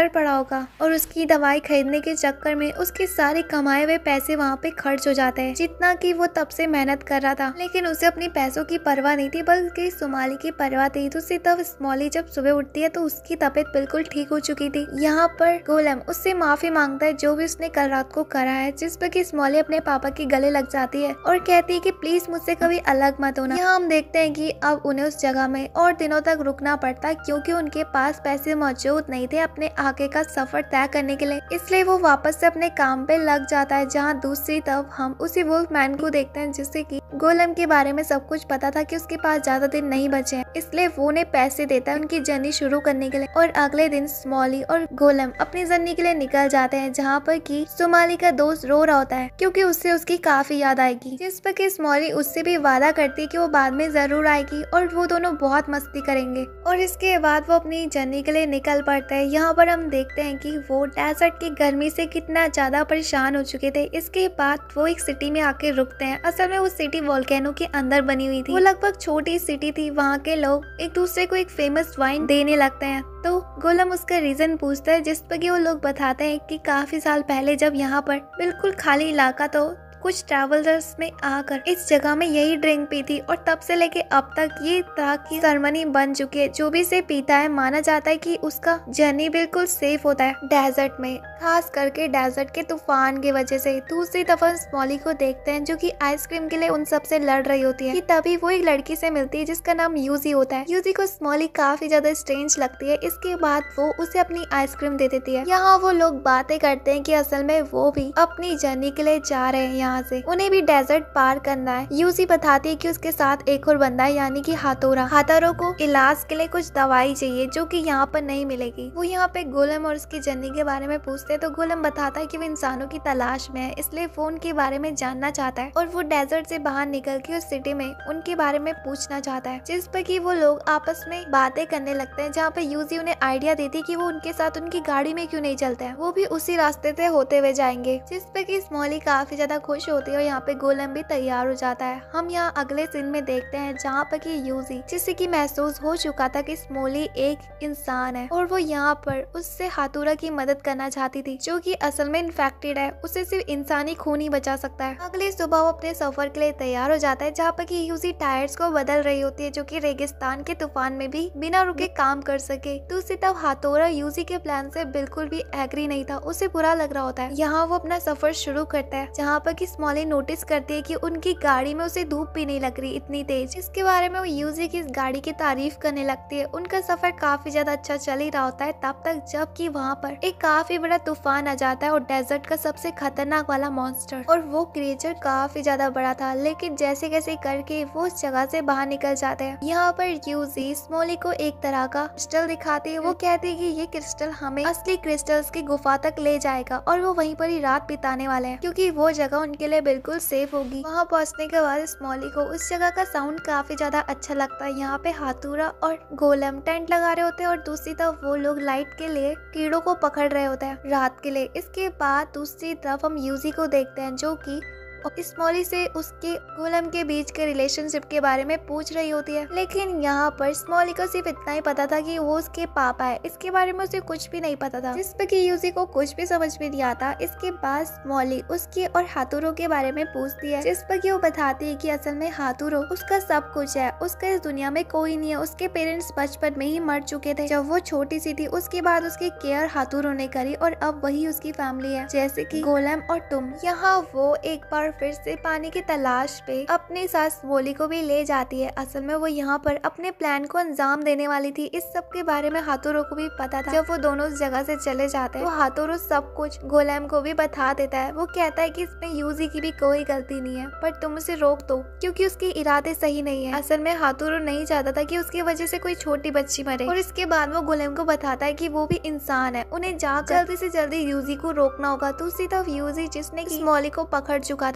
Speaker 1: पड़ा होगा और उसकी दवाई खरीदने के चक्कर में उसके सारे कमाए हुए पैसे वहाँ पे खर्च हो जाते हैं, जितना कि वो तब से मेहनत कर रहा था। लेकिन उसे अपनी पैसों की परवाह नहीं थी, बल्कि सोमाली की परवाह थी। दूसरी तरफ स्मॉली जब सुबह उठती है तो उसकी तबीयत बिल्कुल ठीक हो चुकी थी। यहाँ पर गोलेम उससे माफी मांगता है जो भी उसने कल रात को करा है, जिस पर कि स्मॉली अपने पापा के गले लग जाती है और कहती है कि प्लीज मुझसे कभी अलग मत होना। यहाँ हम देखते हैं कि अब उन्हें उस जगह में और दिनों तक रुकना पड़ता है, क्योंकि उनके पास पैसे मौजूद नहीं थे अपने आगे का सफर तय करने के लिए। इसलिए वो वापस से अपने काम पे लग जाता है। जहाँ दूसरी तरफ हम उसी वुल्फ मैन को देखते हैं जिससे कि गोलेम के बारे में सब कुछ पता था कि उसके पास ज्यादा दिन नहीं बचे हैं, इसलिए वो उन्हें पैसे देता है उनकी जर्नी शुरू करने के लिए। और अगले दिन स्मॉली और गोलेम अपनी जर्नी के लिए निकल जाते हैं, जहाँ पर कि सोमाली का दोस्त रो रहा होता है क्योंकि उससे उसकी काफी याद आएगी, जिस पर कि स्मॉली उससे भी वादा करती है कि वो बाद में जरूर आएगी और वो दोनों बहुत मस्ती करेंगे। और इसके बाद वो अपनी जर्नी के लिए निकल पड़ता है। यहाँ पर हम देखते हैं कि वो डेजर्ट की गर्मी से कितना ज्यादा परेशान हो चुके थे। इसके बाद वो एक सिटी में आके रुकते हैं। असल में वो सिटी वोल्केनो के अंदर बनी हुई थी। वो लगभग छोटी सिटी थी। वहाँ के लोग एक दूसरे को एक फेमस वाइन देने लगते हैं। तो गोलेम उसका रीजन पूछता है, जिस पर कि वो लोग बताते हैं कि काफी साल पहले जब यहाँ पर बिल्कुल खाली इलाका तो कुछ ट्रैवलर्स ने आकर इस जगह में यही ड्रिंक पी थी और तब से लेके अब तक ये तरह की सेरेमनी बन चुकी है। जो भी इसे पीता है माना जाता है कि उसका जर्नी बिल्कुल सेफ होता है डेजर्ट में, खास करके डेजर्ट के तूफान की वजह से। दूसरी तरफ स्मॉली को देखते हैं जो कि आइसक्रीम के लिए उन सबसे लड़ रही होती है कि तभी वो एक लड़की से मिलती है जिसका नाम यूजी होता है। यूजी को स्मॉली काफी ज्यादा स्ट्रेंज लगती है। इसके बाद वो उसे अपनी आइसक्रीम दे देती है। यहाँ वो लोग बातें करते हैं कि असल में वो भी अपनी जर्नी के लिए जा रहे हैं, यहाँ से उन्हें भी डेजर्ट पार करना है। यूजी बताती है कि उसके साथ एक और बंदा है, यानी कि हाथोरा। हाथोरा को इलाज के लिए कुछ दवाई चाहिए जो कि यहाँ पर नहीं मिलेगी। वो यहाँ पे गोलेम और उसकी जर्नी के बारे में पूछते हैं तो गोलेम बताता है कि वो इंसानों की तलाश में है, इसलिए वो उनके बारे में जानना चाहता है और वो डेजर्ट से बाहर निकल के उस सिटी में उनके बारे में पूछना चाहता है। जिस पर कि वो लोग आपस में बातें करने लगते हैं, जहाँ पे यूजी उन्हें आइडिया देती है कि वो उनके साथ उनकी गाड़ी में क्यों नहीं चलते हैं, वो भी उसी रास्ते से होते हुए जाएंगे। जिस पे कि स्मॉली काफी ज्यादा खुश होती है और यहाँ पे गोलेम भी तैयार हो जाता है। हम यहाँ अगले सीन में देखते हैं जहाँ पर कि यूजी, जिससे कि महसूस हो चुका था कि स्मॉली एक इंसान है और वो यहाँ पर उससे हाथुरा की मदद करना चाहती थी, जो कि असल में इन्फेक्टेड है। उसे सिर्फ इंसानी खून ही बचा सकता है। अगली सुबह वो अपने सफर के लिए तैयार हो जाता है, जहाँ पर कि यूजी टायर्स को बदल रही होती है जो कि रेगिस्तान के तूफान में भी बिना रुके काम कर सके। दूसरी तरफ हाथोरा यूजी के प्लान से बिल्कुल भी एग्री नहीं था, उसे बुरा लग रहा होता है। यहाँ वो अपना सफर शुरू करता है, जहाँ पर कि स्मॉली नोटिस करती है कि उनकी गाड़ी में उसे धूप भी नहीं लग रही इतनी तेज। इसके बारे में वो यूजी की इस गाड़ी की तारीफ करने लगती है। उनका सफर काफी ज्यादा अच्छा चल ही रहा होता है तब तक जब कि वहाँ पर एक काफी बड़ा तूफान आ जाता है और डेजर्ट का सबसे खतरनाक वाला मॉन्स्टर। और वो क्रिएचर काफी ज्यादा बड़ा था, लेकिन जैसे कैसे करके वो उस जगह से बाहर निकल जाते हैं। यहाँ पर यूजी स्मॉली को एक तरह का क्रिस्टल दिखाती है। वो कहती है कि ये क्रिस्टल हमें असली क्रिस्टल्स की गुफा तक ले जाएगा और वो वहीं पर ही रात बिताने वाले हैं, क्योंकि वो जगह उनके लिए बिल्कुल सेफ होगी। वहाँ पहुँचने के बाद स्मॉली को उस जगह का साउंड काफी ज्यादा अच्छा लगता है। यहाँ पे हाथुरा और गोलेम टेंट लगा रहे होते हैं और दूसरी तरफ वो लोग लाइट के लिए कीड़ों को पकड़ रहे होते हैं रात के लिए। इसके बाद दूसरी तरफ हम यूजी को देखते हैं जो कि स्मॉली से उसके गोलेम के बीच के रिलेशनशिप के बारे में पूछ रही होती है। लेकिन यहाँ पर स्मॉली को सिर्फ इतना ही पता था कि वो उसके पापा है, इसके बारे में उसे कुछ भी नहीं पता था, जिस पे कि यूजी को कुछ भी समझ में नहीं आता। इसके बाद स्मॉली उसके और हाथुरो के बारे में पूछती है, जिस पर कि वो बताती है कि असल में हाथुरो उसका सब कुछ है, उसका इस दुनिया में कोई नहीं है। उसके पेरेंट्स बचपन में ही मर चुके थे जब वो छोटी सी थी। उसके बाद उसकी केयर हाथुरो ने करी और अब वही उसकी फैमिली है, जैसे कि गोलेम और तुम। यहाँ वो एक बार फिर से पानी की तलाश पे अपने साथ स्मॉली को भी ले जाती है। असल में वो यहाँ पर अपने प्लान को अंजाम देने वाली थी। इस सब के बारे में हाथुरो को भी पता था। जब वो दोनों उस जगह से चले जाते हैं तो हाथुरो सब कुछ गोलेम को भी बता देता है। वो कहता है कि इसमें यूजी की भी कोई गलती नहीं है, पर तुम उसे रोक दो क्योंकि उसके इरादे सही नहीं है। असल में हाथुरो नहीं चाहता था कि उसकी वजह से कोई छोटी बच्ची मरे। और इसके बाद वो गोलेम को बताता है कि वो भी इंसान है, उन्हें जाकर जल्दी से जल्दी यूजी को रोकना होगा। दूसरी तरफ यूजी, जिसने स्मॉली को पकड़ चुका था,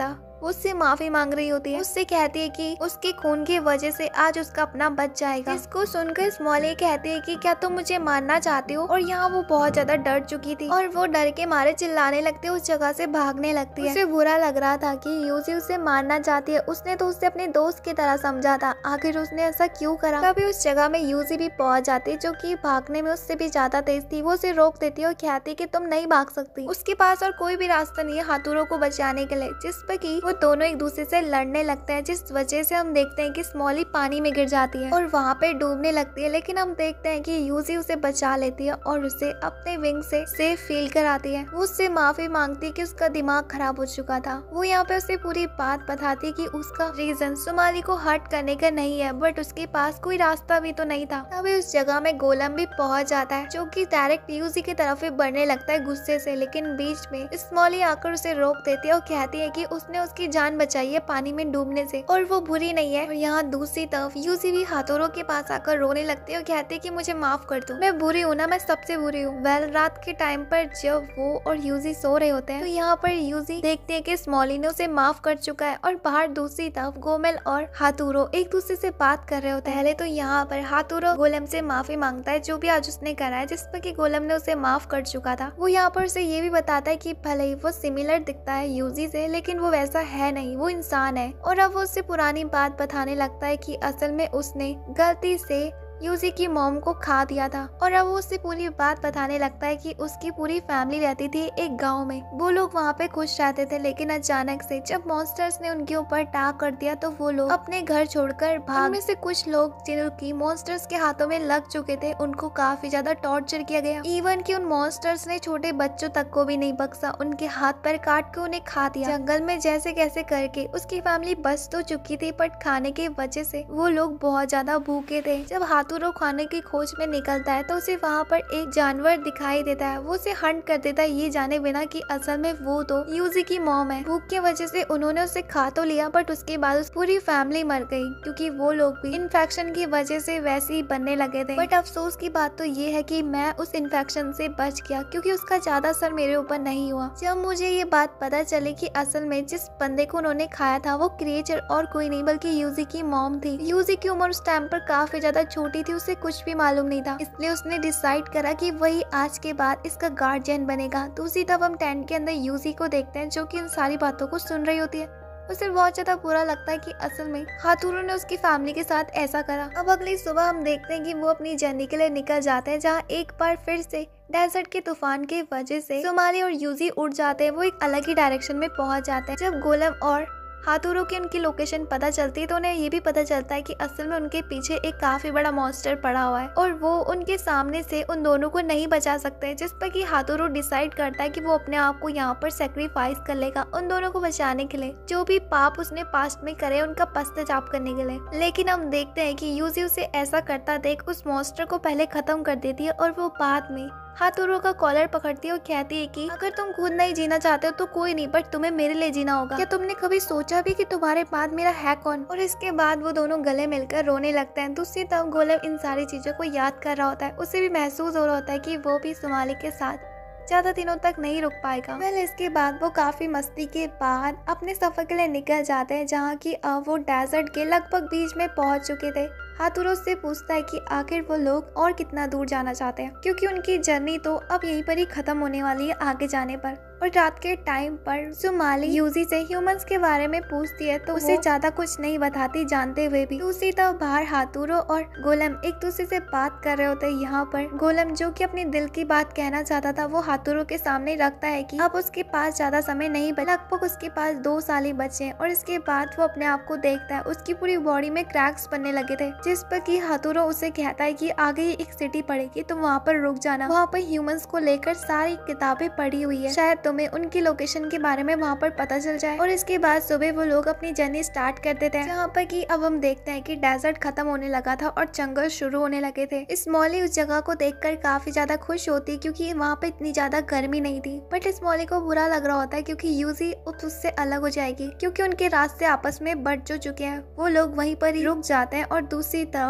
Speaker 1: वो उससे माफी मांग रही होती है। उससे कहती है कि उसके खून की वजह से आज उसका अपना बच जाएगा। इसको सुनकर स्मॉली कहती है कि क्या तुम मुझे मारना चाहती हो। और यहाँ वो बहुत ज्यादा डर चुकी थी और वो डर के मारे चिल्लाने लगती है, उस जगह से भागने लगती है। उसे बुरा लग रहा था कि यूजी उसे मारना चाहती है। उसने तो उसे अपने दोस्त की तरह समझा था, आखिर उसने ऐसा क्यों करा। तभी उस जगह में यूजी भी पहुंच जाती, जो कि भागने में उससे भी ज्यादा तेज थी। वो उसे रोक देती है और कहती है कि तुम नहीं भाग सकती। उसके पास और कोई भी रास्ता नहीं है हाथुरो को बचाने के लिए, जिस पर कि वो दोनों एक दूसरे से लड़ने लगते हैं, जिस वजह से हम देखते हैं कि स्मॉली पानी में गिर जाती है और वहाँ पे डूबने लगती है। लेकिन हम देखते हैं कि यूजी उसे बचा लेती है और उसे अपने विंग से सेफ फील कराती है। वो उससे माफी मांगती है कि उसका दिमाग खराब हो चुका था। वो यहाँ पे उसे पूरी बात बताती है कि उसका रीजन सोमाली को हर्ट करने का नहीं है, बट उसके पास कोई रास्ता भी तो नहीं था। तभी उस जगह में गोलम भी पहुंच जाता है, जो कि डायरेक्ट यूजी की तरफ ही बढ़ने लगता है गुस्से से। लेकिन बीच में स्मॉली आकर उसे रोक देती है और कहती है कि उसने उसकी जान बचाई है पानी में डूबने से और वो बुरी नहीं है। और यहाँ दूसरी तरफ यूजी भी हाथोरो के पास आकर रोने लगती है और कहती है कि मुझे माफ कर दो, मैं बुरी हूँ ना, मैं सबसे बुरी हूँ। वेल, रात के टाइम पर जब वो और यूजी सो रहे होते हैं तो यहाँ पर यूजी देखते हैं कि स्मॉली ने उसे माफ कर चुका है और बाहर दूसरी तरफ गोमेल और हाथुरो एक दूसरे से बात कर रहे होते हैं। पहले तो यहाँ पर हाथुरो गोलेम से माफी मांगता है जो भी आज उसने करा है, जिस पर कि गोलेम ने उसे माफ कर चुका था। वो यहाँ पर उसे ये भी बताता है कि भले ही वो सिमिलर दिखता है यूजी से, लेकिन वो वैसा है नहीं, वो इंसान है। और अब वो उससे पुरानी बात बताने लगता है कि असल में उसने गलती से यूजी की मॉम को खा दिया था। और अब वो उससे पूरी बात बताने लगता है कि उसकी पूरी फैमिली रहती थी एक गांव में, वो लोग वहाँ पे खुश रहते थे। लेकिन अचानक से जब मॉन्स्टर्स ने उनके ऊपर अटैक कर दिया तो वो लोग अपने घर छोड़कर भाग। में से कुछ लोग जिनकी मॉन्स्टर्स के हाथों में लग चुके थे, उनको काफी ज्यादा टॉर्चर किया गया। इवन कि उन मॉन्स्टर्स ने छोटे बच्चों तक को भी नहीं बख्शा, उनके हाथ पैर काट के उन्हें खा दिया। जंगल में जैसे कैसे करके उसकी फैमिली बच तो चुकी थी, बट खाने की वजह से वो लोग बहुत ज्यादा भूखे थे। जब हाथुरो खाने की खोज में निकलता है तो उसे वहाँ पर एक जानवर दिखाई देता है। वो उसे हंट कर देता है, ये जाने बिना कि असल में वो तो यूजी की मॉम है। भूख की वजह से उन्होंने उसे खा तो लिया, बट उसके बाद उस पूरी फैमिली मर गई, क्योंकि वो लोग भी इन्फेक्शन की वजह से वैसे ही बनने लगे थे। बट अफसोस की बात तो ये है कि मैं उस इन्फेक्शन से बच गया, क्योंकि उसका ज्यादा असर मेरे ऊपर नहीं हुआ। जब मुझे ये बात पता चली कि असल में जिस बंदे को उन्होंने खाया था वो क्रिएचर और कोई नहीं बल्कि यूजी की मॉम थी। यूजी की उम्र उस टाइम पर काफी ज्यादा छोटी थी, उसे कुछ भी मालूम नहीं था, इसलिए उसने डिसाइड करा कि वही आज के बाद इसका गार्जियन बनेगा। दूसरी तरफ हम टेंट के अंदर यूजी को देखते हैं, जो कि इन सारी बातों को सुन रही होती है। उसे बहुत ज्यादा बुरा लगता है कि असल में हाथुरो ने उसकी फैमिली के साथ ऐसा करा। अब अगली सुबह हम देखते हैं कि वो अपनी जर्नी के लिए निकल जाते हैं, जहाँ एक बार फिर से डेजर्ट के तूफान की वजह से सोमाली और यूजी उड़ जाते हैं। वो एक अलग ही डायरेक्शन में पहुंच जाते हैं। जब गोलम और हाथुरो की उनकी लोकेशन पता चलती है तो उन्हें ये भी पता चलता है कि असल में उनके पीछे एक काफी बड़ा मॉन्स्टर पड़ा हुआ है और वो उनके सामने से उन दोनों को नहीं बचा सकते, जिस पर कि हाथुरो डिसाइड करता है कि वो अपने आप को यहाँ पर सेक्रीफाइस कर लेगा उन दोनों को बचाने के लिए, जो भी पाप उसने पास्ट में करे उनका पश्चाताप करने के लिए। लेकिन हम देखते हैं कि यूजी उसे ऐसा करता देख उस मॉन्स्टर को पहले खत्म कर देती है और वो बाद में हाथुरो का कॉलर पकड़ती है और कहती है कि अगर तुम खुद नहीं जीना चाहते हो तो कोई नहीं, बट तुम्हें मेरे लिए जीना होगा। क्या तुमने कभी सोचा भी कि तुम्हारे बाद मेरा है कौन? और इसके बाद वो दोनों गले मिलकर रोने लगते हैं। दूसरी तरफ गोलम इन सारी चीजों को याद कर रहा होता है। उसे भी महसूस हो रहा होता है कि वो भी सोमाली के साथ ज्यादा दिनों तक नहीं रुक पाएगा। वेल, इसके बाद वो काफी मस्ती के बाद अपने सफर के लिए निकल जाते हैं, जहाँ की वो डेजर्ट के लगभग बीच में पहुंच चुके थे। हाथुरो से पूछता है कि आखिर वो लोग और कितना दूर जाना चाहते हैं, क्योंकि उनकी जर्नी तो अब यहीं पर ही खत्म होने वाली है आगे जाने पर। और रात के टाइम पर सोमाली यूजी से ह्यूमंस के बारे में पूछती है तो उसे ज्यादा कुछ नहीं बताती, जानते हुए भी। दूसरी तरफ बाहर हाथुरो और गोलम एक दूसरे से बात कर रहे होते हैं। यहाँ पर गोलम जो कि अपने दिल की बात कहना चाहता था वो हाथुरो के सामने रखता है कि अब उसके पास ज्यादा समय नहीं बचा, लगभग उसके पास 2 साल ही बचे हैं। और इसके बाद वो अपने आप को देखता है, उसकी पूरी बॉडी में क्रैक्स बनने लगे थे, जिस पर कि हाथुरो उसे कहता है कि आगे ही एक सिटी पड़ेगी, तुम वहाँ पर रुक जाना, वहाँ पर ह्यूमंस को लेकर सारी किताबें पढ़ी हुई है, शायद तुम्हें उनकी लोकेशन के बारे में वहाँ पर पता चल जाए। और इसके बाद सुबह वो लोग अपनी जर्नी स्टार्ट कर देते हैं, जहाँ पर कि अब हम देखते हैं कि डेजर्ट खत्म होने लगा था और जंगल शुरू होने लगे थे। स्मॉली उस जगह को देखकर काफी ज्यादा खुश होती, क्योंकि वहाँ पे इतनी ज्यादा गर्मी नहीं थी। बट स्मॉली को बुरा लग रहा होता है, क्योंकि यूजी उससे अलग हो जाएगी, क्योंकि उनके रास्ते आपस में बढ़ जो चुके हैं। वो लोग वहीं पर ही रुक जाते हैं और दूसरी तरफ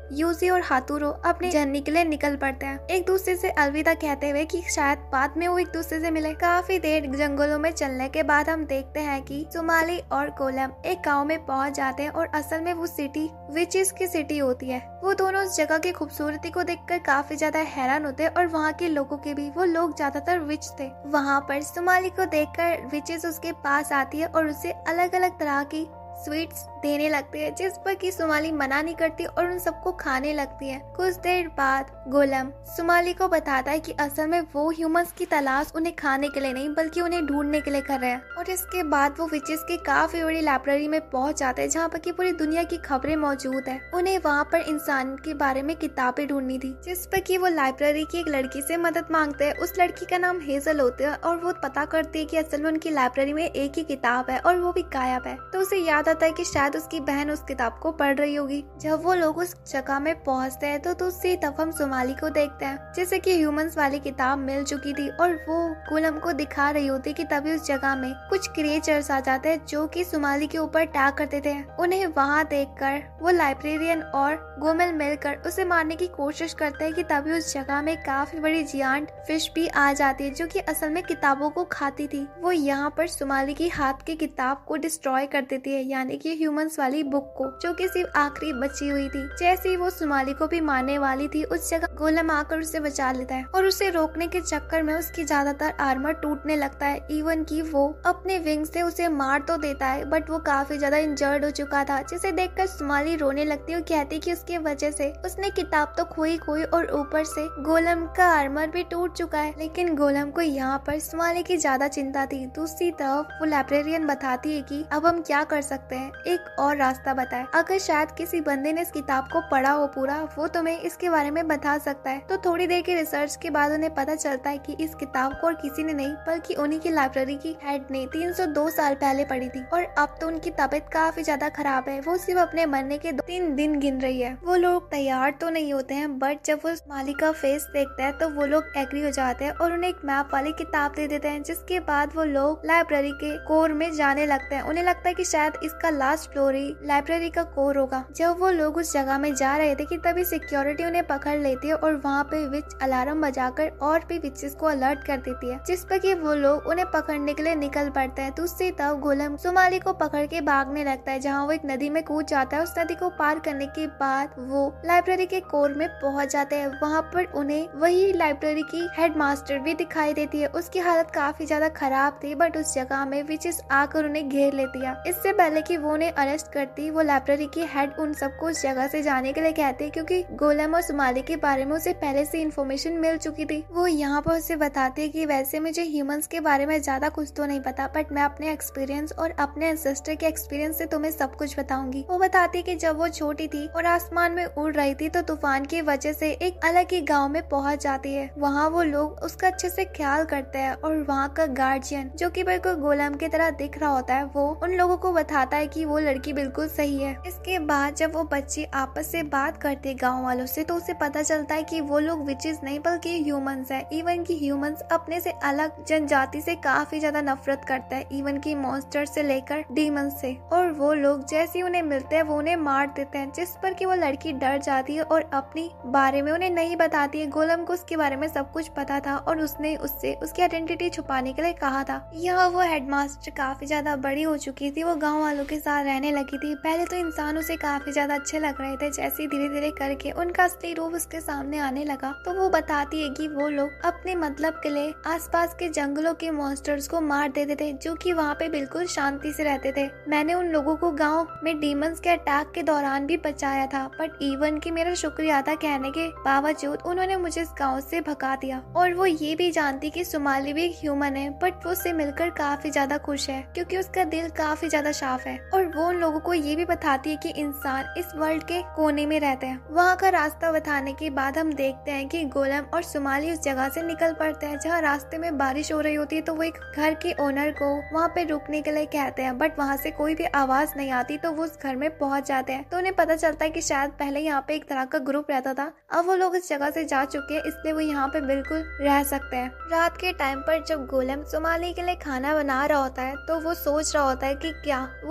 Speaker 1: यूजी और हाथुरो अपनी जर्नी के लिए निकल पड़ते हैं, एक दूसरे से अलविदा कहते हुए कि शायद बाद में वो एक दूसरे से मिले। काफी देर जंगलों में चलने के बाद हम देखते हैं कि सुमाली और गोलेम एक गाँव में पहुँच जाते हैं और असल में वो सिटी विचेस की सिटी होती है। वो दोनों उस जगह की खूबसूरती को देखकर काफी ज्यादा हैरान होते हैं और वहाँ के लोगों के भी, वो लोग ज्यादातर विच थे। वहाँ पर सुमाली को देखकर विचेस उसके पास आती है और उसे अलग अलग तरह की स्वीट्स देने लगते हैं, जिस पर कि सुमाली मना नहीं करती और उन सबको खाने लगती है। कुछ देर बाद गोलम सुमाली को बताता है कि असल में वो ह्यूमंस की तलाश उन्हें खाने के लिए नहीं बल्कि उन्हें ढूंढने के लिए कर रहे हैं। और इसके बाद वो विचेस की काफी बड़ी लाइब्रेरी में पहुंच जाते हैं जहाँ पर की पूरी दुनिया की खबरें मौजूद है। उन्हें वहाँ पर इंसान के बारे में किताबें ढूंढनी थी, जिस पर की वो लाइब्रेरी की एक लड़की से मदद मांगते हैं। उस लड़की का नाम हेजल होता है और वो पता करती है कि असल में उनकी लाइब्रेरी में एक ही किताब है और वो भी गायब है। तो उसे याद आता है कि शायद उसकी बहन उस किताब को पढ़ रही होगी। जब वो लोग उस जगह में पहुंचते हैं तो दूसरी तरफ हम सुमाली को देखते हैं, जैसे कि ह्यूमंस वाली किताब मिल चुकी थी और वो गोलम को दिखा रही होती कि तभी उस जगह में कुछ क्रिएचर्स आ जाते हैं जो कि सुमाली के ऊपर अटैक करते थे। उन्हें वहाँ देखकर वो लाइब्रेरियन और गोमेल मिलकर उसे मारने की कोशिश करते हैं कि तभी उस जगह में काफी बड़ी जियांट फिश भी आ जाती है जो कि असल में किताबों को खाती थी। वो यहाँ पर सुमाली की हाथ की किताब को डिस्ट्रॉय कर देती है, यानी कि ह्यूमंस वाली बुक को, जो कि सिर्फ आखिरी बची हुई थी। जैसे ही वो सुमाली को भी मारने वाली थी उस जगह गोलम आकर उसे बचा लेता है और उसे रोकने के चक्कर में उसकी ज्यादातर आर्मर टूटने लगता है। इवन कि वो अपने विंग से उसे मार तो देता है बट वो काफी ज्यादा इंजर्ड हो चुका था, जिसे देखकर सुमाली रोने लगती है और कहती कि उसकी वजह से उसने किताब तो खोई और ऊपर से गोलम का आर्मर भी टूट चुका है। लेकिन गोलम को यहाँ पर सुमाली की ज्यादा चिंता थी। दूसरी तरफ वो लाइब्रेरियन बताती है कि अब हम क्या कर सकते हैं, एक और रास्ता बताए। अगर शायद किसी बंदे ने इस किताब को पढ़ा हो पूरा, वो तुम्हें इसके बारे में बता सकता है। तो थोड़ी देर के रिसर्च के बाद उन्हें पता चलता है कि इस किताब को और किसी ने नहीं बल्कि उन्हीं की लाइब्रेरी की हेड ने 302 साल पहले पढ़ी थी और अब तो उनकी तबीयत काफी ज्यादा खराब है। वो सिर्फ अपने मरने के 3 दिन गिन रही है। वो लोग तैयार तो नहीं होते हैं बट जब वो माली का फेस देखता है तो वो लोग एग्री हो जाते हैं और उन्हें एक मैप वाली किताब दे देते हैं, जिसके बाद वो लोग लाइब्रेरी के कोर में जाने लगते हैं। उन्हें लगता है कि शायद इसका लास्ट फ्लोर ही लाइब्रेरी का कोर होगा। जब वो लोग उस जगह में जा रहे थे कि तभी सिक्योरिटी उन्हें पकड़ लेती है और वहाँ पे विच अलार्म बजाकर और भी विचेस को अलर्ट कर देती है, जिस पर कि वो लोग उन्हें पकड़ने के लिए निकल पड़ते हैं। दूसरी तरफ गोलम सुमाली को पकड़ के भागने लगता है, जहाँ वो एक नदी में कूद जाता है। उस नदी को पार करने के बाद वो लाइब्रेरी के कोर में पहुँच जाते हैं। वहाँ पर उन्हें वही लाइब्रेरी की हेडमास्टर भी दिखाई देती है। उसकी हालत काफी ज्यादा खराब थी बट उस जगह में विचेस आकर उन्हें घेर लेती है। इससे पहले कि वो उन्हें अरेस्ट करती, वो लाइब्रेरी की हेड उन सबको उस जगह से जाने के लिए कहते, क्योंकि गोलम और सुमाली के बारे में उसे पहले से इन्फॉर्मेशन मिल चुकी थी। वो यहाँ पर उसे बताती है कि वैसे मुझे ह्यूमंस के बारे में ज्यादा कुछ तो नहीं पता बट मैं अपने एक्सपीरियंस और अपने एंसेस्टर के एक्सपीरियंस से तुम्हें सब कुछ बताऊंगी। वो बताती है कि जब वो छोटी थी और आसमान में उड़ रही थी तो तूफान की वजह से एक अलग ही गाँव में पहुँच जाती है। वहाँ वो लोग उसका अच्छे से ख्याल करते हैं और वहाँ का गार्जियन, जो कि बिल्कुल गोलम की तरह दिख रहा होता है, वो उन लोगों को बताता है कि वो लड़की बिल्कुल सही है। इसके बाद जब वो बच्चे आपस से बात करते गांव वालों से तो उसे पता चलता है कि वो लोग विचेस नहीं बल्कि ह्यूमंस है। इवन की ह्यूमंस अपने से अलग जनजाति से काफी ज्यादा नफरत करता है, इवन की मॉन्स्टर से लेकर डीमन से। और वो लोग जैसे उन्हें मिलते हैं वो उन्हें मार देते हैं, जिस पर कि वो लड़की डर जाती है और अपनी बारे में उन्हें नहीं बताती है। गोलम को उसके बारे में सब कुछ पता था और उसने उससे उसकी आइडेंटिटी छुपाने के लिए कहा था। यह वो हेडमास्टर काफी ज्यादा बड़ी हो चुकी थी, वो गाँव वालों के साथ रहने लगी थी। पहले तो इंसान उसे काफी ज्यादा अच्छे लग रहे थे, जैसे धीरे धीरे करके उनका असली रूप उसके सामने आने लगा। तो वो बताती है कि वो लोग अपने मतलब के लिए आसपास के जंगलों के मॉन्स्टर्स को मार देते थे, जो कि वहाँ पे बिल्कुल शांति से रहते थे। मैंने उन लोगों को गांव में डीमंस के अटैक के दौरान भी बचाया था बट इवन की मेरा शुक्रिया अदा कहने के बावजूद उन्होंने मुझे इस गाँव से भगा दिया। और वो ये भी जानती कि सुमाली भी एक ह्यूमन है बट वो उससे मिलकर काफी ज्यादा खुश है क्योंकि उसका दिल काफी ज्यादा साफ है। और वो उन लोगों को ये भी बताती है कि इंसान इस वर्ल्ड के कोने में रहते हैं। वहाँ का रास्ता बताने के बाद हम देखते हैं कि गोलम और सुमाली उस जगह से निकल पड़ते हैं जहाँ रास्ते में बारिश हो रही होती है। तो वो एक घर के ओनर को वहाँ पे रुकने के लिए कहते हैं बट वहाँ से कोई भी आवाज नहीं आती, तो वो उस घर में पहुँच जाते हैं। तो उन्हें पता चलता है कि शायद पहले यहाँ पे एक तरह का ग्रुप रहता था, अब वो लोग इस जगह से जा चुके हैं, इसलिए वो यहाँ पे बिल्कुल रह सकते हैं। रात के टाइम पर जब गोलम सुमाली के लिए खाना बना रहा होता है तो वो सोच रहा होता है कि क्या वो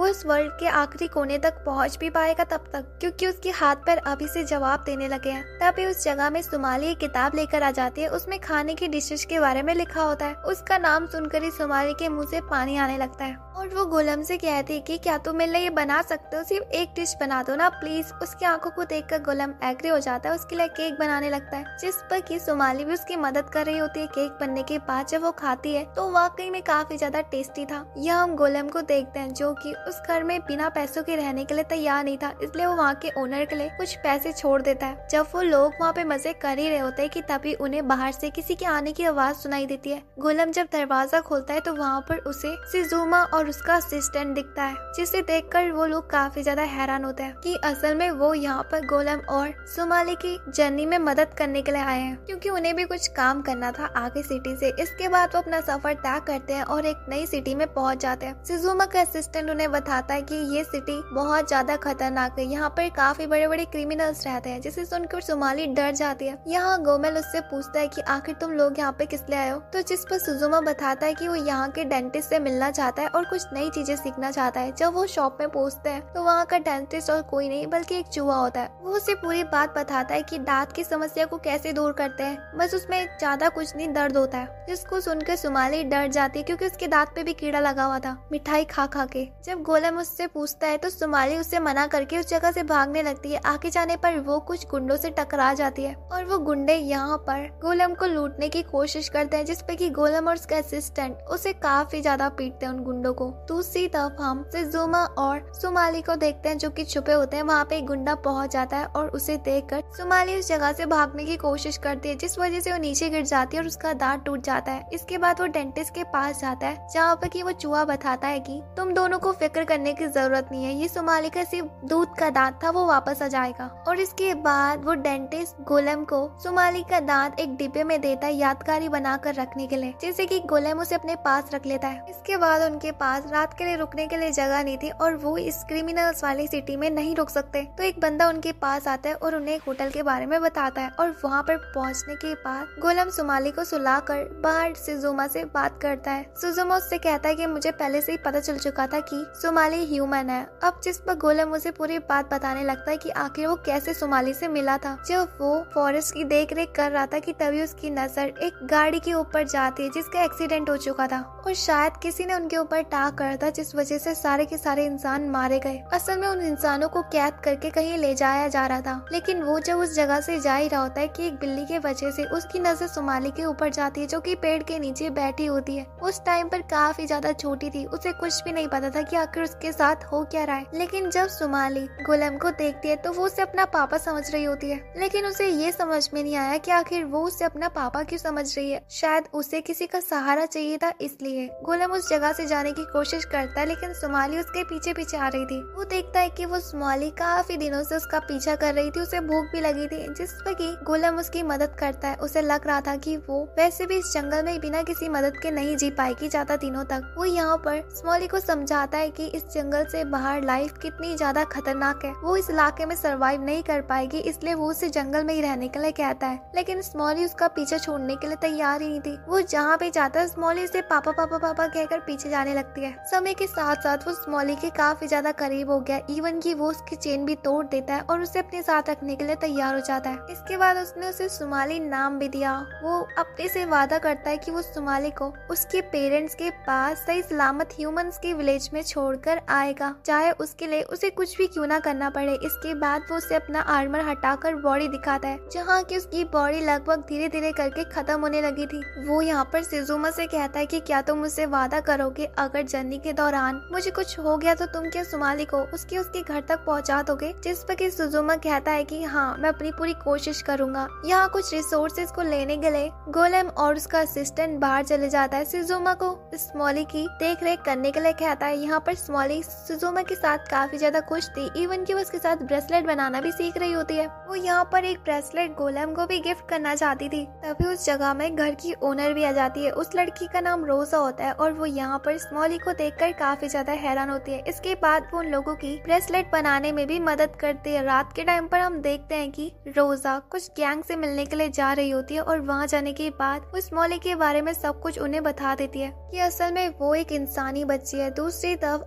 Speaker 1: वो इस वर्ल्ड के आखिरी कोने तक पहुंच भी पाएगा तब तक, क्योंकि उसके हाथ पैर अभी से जवाब देने लगे हैं। तभी उस जगह में सुमाली एक किताब लेकर आ जाती है। उसमें खाने की डिशेस के बारे में लिखा होता है। उसका नाम सुनकर ही सुमाली के मुंह से पानी आने लगता है और वो गोलम से कहती है कि क्या तुम मेरे लिए ये बना सकते हो, सिर्फ एक डिश बना दो ना प्लीज। उसकी आंखों को देखकर गोलम एग्री हो जाता है, उसके लिए केक बनाने लगता है, जिस पर कि सुमाली भी उसकी मदद कर रही होती है। केक बनने के बाद जब वो खाती है तो वाकई में काफी ज्यादा टेस्टी था। यह हम गोलम को देखते हैं जो कि उस घर में बिना पैसों के रहने के लिए तैयार नहीं था, इसलिए वो वहाँ के ओनर के लिए कुछ पैसे छोड़ देता है। जब वो लोग वहाँ पे मजे कर ही रहे होते हैं कि तभी उन्हें बाहर से किसी के आने की आवाज सुनाई देती है। गोलम जब दरवाजा खोलता है तो वहाँ पर उसे सिजुमा और उसका असिस्टेंट दिखता है, जिसे देखकर वो लोग काफी ज्यादा हैरान होते हैं कि असल में वो यहाँ पर गोलम और सुमाली की जर्नी में मदद करने के लिए आए हैं, क्योंकि उन्हें भी कुछ काम करना था आगे सिटी से। इसके बाद वो अपना सफर तय करते हैं और एक नई सिटी में पहुंच जाते हैं। सिजुमा का असिस्टेंट उन्हें बताता है कि ये सिटी बहुत ज्यादा खतरनाक है, यहाँ पर काफी बड़े बड़े क्रिमिनल्स रहते हैं, जिसे सुनकर सुमाली डर जाती है। यहाँ गोमेल उससे पूछता है कि आखिर तुम लोग यहाँ पे किस लिए आए हो, तो जिस पर सुजुमा बताता है कि वो यहाँ के डेंटिस्ट से मिलना चाहता है और कुछ नई चीजें सीखना चाहता है। जब वो शॉप में पहुंचते हैं तो वहाँ का डेंटिस्ट और कोई नहीं बल्कि एक चूहा होता है। वो उसे पूरी बात बताता है कि दांत की समस्या को कैसे दूर करते हैं, बस उसमें ज्यादा कुछ नहीं दर्द होता है, जिसको सुनकर सुमाली डर जाती है क्योंकि उसके दांत पे भी कीड़ा लगा हुआ था मिठाई खा खा के। जब गोलम उससे पूछता है तो सुमाली उससे मना करके उस जगह से भागने लगती है। आगे जाने पर वो कुछ गुंडों से टकरा जाती है और वो गुंडे यहाँ पर गोलम को लूटने की कोशिश करते हैं, जिसपे कि गोलम और उसका असिस्टेंट उसे काफी ज्यादा पीटते हैं उन गुंडों को। दूसरी तरफ हम सिजुमा और सुमाली को देखते हैं जो कि छुपे होते हैं। वहाँ पे एक गुंडा पहुंच जाता है और उसे देखकर सुमाली उस जगह से भागने की कोशिश करती है, जिस वजह से वो नीचे गिर जाती है और उसका दांत टूट जाता है। इसके बाद वो डेंटिस्ट के पास जाता है, जहाँ पर कि वो चूहा बताता है कि तुम दोनों को फिक्र करने की जरूरत नहीं है, ये सुमाली का सिर्फ दूध का दांत था, वो वापस आ जाएगा। और इसके बाद वो डेंटिस्ट गोलम को सुमाली का दांत एक डिब्बे में देता है यादगारी बनाकर रखने के लिए, जैसे कि गोलम उसे अपने पास रख लेता है। इसके बाद उनके पास रात के लिए रुकने के लिए जगह नहीं थी और वो इस क्रिमिनल्स वाली सिटी में नहीं रुक सकते, तो एक बंदा उनके पास आता है और उन्हें एक होटल के बारे में बताता है। और वहाँ पर पहुँचने के बाद गोलम सुमाली को सुलाकर बाहर सिजुमा से बात करता है। सिजुमा उससे कहता है कि मुझे पहले से ही पता चल चुका था कि सुमाली ह्यूमन है। अब जिस पर गोलम उसे पूरी बात बताने लगता है कि आखिर वो कैसे सुमाली से मिला था। जब वो फॉरेस्ट की देख रेख कर रहा था कि तभी उसकी नजर एक गाड़ी के ऊपर जाती है जिसका एक्सीडेंट हो चुका था और शायद किसी ने उनके ऊपर टाक कर था, जिस वजह से सारे के सारे इंसान मारे गए। असल में उन इंसानों को कैद करके कहीं ले जाया जा रहा था, लेकिन वो जब उस जगह से जा ही रहा होता है कि एक बिल्ली के वजह से उसकी नजर सुमाली के ऊपर जाती है जो कि पेड़ के नीचे बैठी होती है। उस टाइम पर काफी ज्यादा छोटी थी, उसे कुछ भी नहीं पता था कि आखिर उसके साथ हो क्या रहा है। लेकिन जब सुमाली गोलम को देखती है तो वो उसे अपना पापा समझ रही होती है, लेकिन उसे ये समझ में नहीं आया कि आखिर वो उसे अपना पापा क्यों समझ रही है। शायद उसे किसी का सहारा चाहिए था, इसलिए गोलम उस जगह से जाने की कोशिश करता है, लेकिन सुमाली उसके पीछे पीछे आ रही थी। वो देखता है कि वो सुमाली काफी दिनों से उसका पीछा कर रही थी, उसे भूख भी लगी थी, जिस पर कि गोलम उसकी मदद करता है। उसे लग रहा था कि वो वैसे भी इस जंगल में बिना किसी मदद के नहीं जी पाएगी ज्यादा दिनों तक। वो यहाँ पर सुमाली को समझाता है कि इस जंगल से बाहर लाइफ कितनी ज्यादा खतरनाक है, वो इस इलाके में सरवाइव नहीं कर पाएगी, इसलिए वो उसे जंगल में ही रहने के लिए कहता है। लेकिन सुमाली उसका पीछा छोड़ने के लिए तैयार ही नहीं थी। वो जहाँ पे जाता है सुमाली उसे पापा पापा पापा कहकर पीछे जाने लगती है। समय के साथ साथ वो सुमाली के काफी ज्यादा करीब हो गया, इवन की वो उसकी चेन भी तोड़ देता है और उसे अपने साथ रखने के लिए तैयार हो जाता है। इसके बाद उसने उसे सुमाली नाम भी दिया। वो अपने से वादा करता है कि वो सुमाली को उसके पेरेंट्स के पास सही सलामत ह्यूमंस के विलेज में छोड़कर आएगा, चाहे उसके लिए उसे कुछ भी क्यों ना करना पड़े। इसके बाद वो उसे अपना आर्मर हटाकर बॉडी दिखाता है, जहाँ की उसकी बॉडी लगभग धीरे धीरे करके खत्म होने लगी थी। वो यहाँ पर सिजुमा से कहता है कि क्या तुम मुझसे वादा करोगे अगर जर्नी के दौरान मुझे कुछ हो गया तो तुम क्या सुमाली को उसके घर तक पहुँचा दोगे। जिस पर कि सिजुमा कहता है कि हाँ, मैं अपनी पूरी कोशिश करूंगा। यहाँ कुछ रिसोर्सेज को लेने के लिए गोलम और उसका असिस्टेंट बाहर चले जाता है। सिजुमा को सुमाली की देख रेख करने के लिए कहता है। यहाँ पर सुमाली सिजुमा के साथ काफी ज्यादा खुश थी, इवन की वो उसके साथ ब्रेसलेट बनाना भी सीख रही होती है। वो यहाँ पर एक ब्रेसलेट गोलम को भी गिफ्ट करना चाहती थी, तभी उस जगह में घर की ओनर भी आ जाती है। उस लड़की का नाम रोजा होता है और वो यहाँ पर सुमाली को देखकर काफी ज्यादा हैरान होती है। इसके बाद वो उन लोगों की ब्रेसलेट बनाने में भी मदद करती है। रात के टाइम पर हम देखते हैं कि रोजा कुछ गैंग से मिलने के लिए जा रही होती है और वहाँ जाने के बाद वो सुमाली के बारे में सब कुछ उन्हें बता देती है कि असल में वो एक इंसानी बच्ची है। दूसरी तरफ